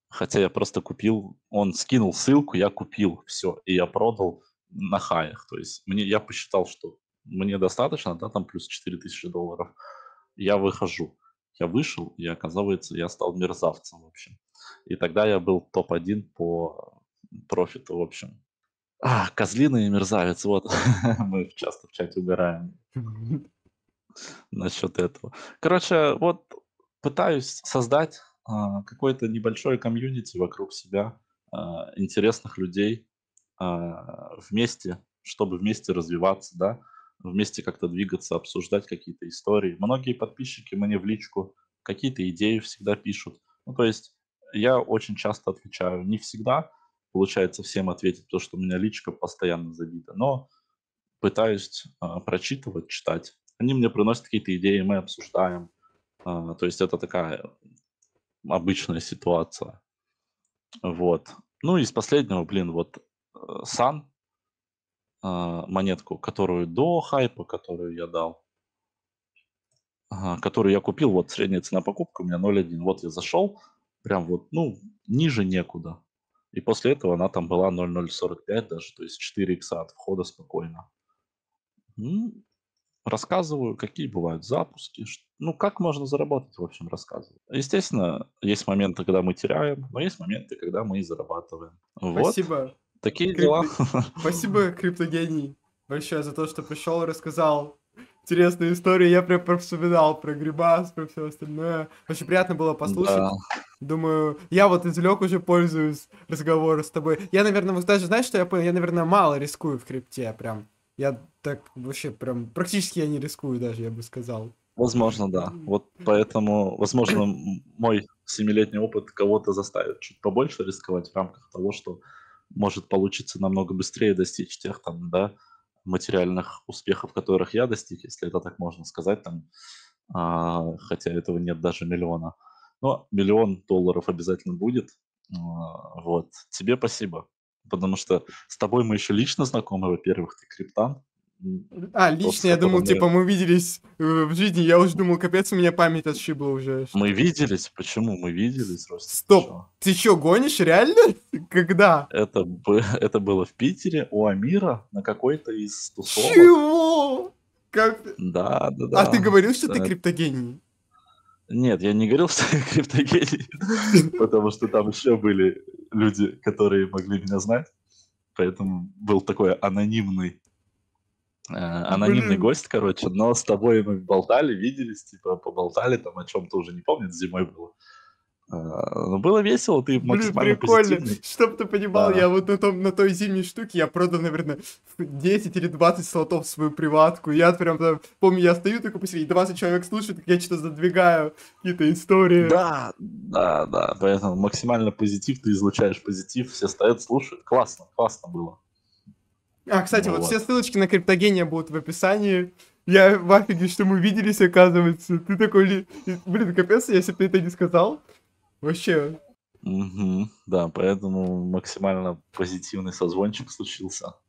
Хотя я просто купил, он скинул ссылку, я купил, все, и я продал на хаях. То есть я посчитал, что мне достаточно, да, там плюс $4000. Я выхожу. Я вышел, и оказывается, я стал мерзавцем, в общем. И тогда я был топ-1 по профиту, в общем. Козлиный мерзавец, вот. Мы часто в чате угораем насчет этого. Короче, вот пытаюсь создать какое-то небольшое комьюнити вокруг себя, интересных людей, вместе, чтобы вместе развиваться, да, вместе как-то двигаться, обсуждать какие-то истории. Многие подписчики мне в личку какие-то идеи всегда пишут. Ну, то есть я очень часто отвечаю. Не всегда получается всем ответить, потому что у меня личка постоянно забита, но пытаюсь прочитывать, читать. Они мне приносят какие-то идеи, мы обсуждаем. То есть это такая обычная ситуация. Вот. Ну, из последнего, блин, вот Сан, монетку, которую до хайпа, которую я дал, которую я купил, вот средняя цена покупки у меня 0,1. Вот я зашел, прям вот, ну, ниже некуда. И после этого она там была 0,045 даже, то есть 4 икса от входа спокойно. Рассказываю, какие бывают запуски, ну, как можно заработать, в общем, рассказываю. Естественно, есть моменты, когда мы теряем, но есть моменты, когда мы и зарабатываем. Вот, Спасибо, такие дела. спасибо, криптогений, большое за то, что пришел и рассказал интересную историю. Я прям вспоминал про Грибас, про все остальное. Очень приятно было послушать. Да. Думаю, я вот извлек уже, пользуюсь разговором с тобой. Я, наверное, вот даже, знаешь, что я понял? Я, наверное, мало рискую в крипте, прям. Я так вообще прям, практически я не рискую даже, я бы сказал. Возможно, да. Вот поэтому, возможно, мой 7-летний опыт кого-то заставит чуть побольше рисковать в рамках того, что может получиться намного быстрее достичь тех там, да, материальных успехов, которых я достиг, если это так можно сказать, там, хотя этого нет даже миллиона. Но $1 000 000 обязательно будет. Вот. Тебе спасибо, потому что с тобой мы еще лично знакомы, во-первых, ты криптант. Тот, с Лично, я думал, которым типа, мы виделись в жизни, я уже думал, капец, у меня память отшибла уже. Мы виделись? Почему мы виделись, Ростик? Стоп, ты чё, гонишь, реально? Когда? Это было в Питере у Амира на какой-то из тусовок. Чего? Как? Да, да, А ты да. говорил, что ты криптогений? Нет, я не говорил, что я криптогений, потому что там еще были люди, которые могли меня знать. Поэтому был такой анонимный Блин. гость, короче. Но с тобой мы болтали, виделись, типа поболтали там о чем-то уже не помню, зимой было. Ну, было весело, ты Блин, максимально прикольно. позитивный. Чтоб ты понимал, Да. я вот на той зимней штуке я продал, наверное, 10 или 20 слотов свою приватку. Я прям там, помню, я стою такой посреди, 20 человек слушают, как я что-то задвигаю, какие-то истории. Да, да, да. Поэтому максимально позитив, ты излучаешь позитив, все стоят, слушают. Классно, классно было. Кстати, Ну вот вот. все ссылочки на криптогения будут в описании. Я в афиге, что мы виделись, оказывается. Ты такой, блин, капец, если бы ты это не сказал. Вообще. Да, поэтому максимально позитивный созвончик случился.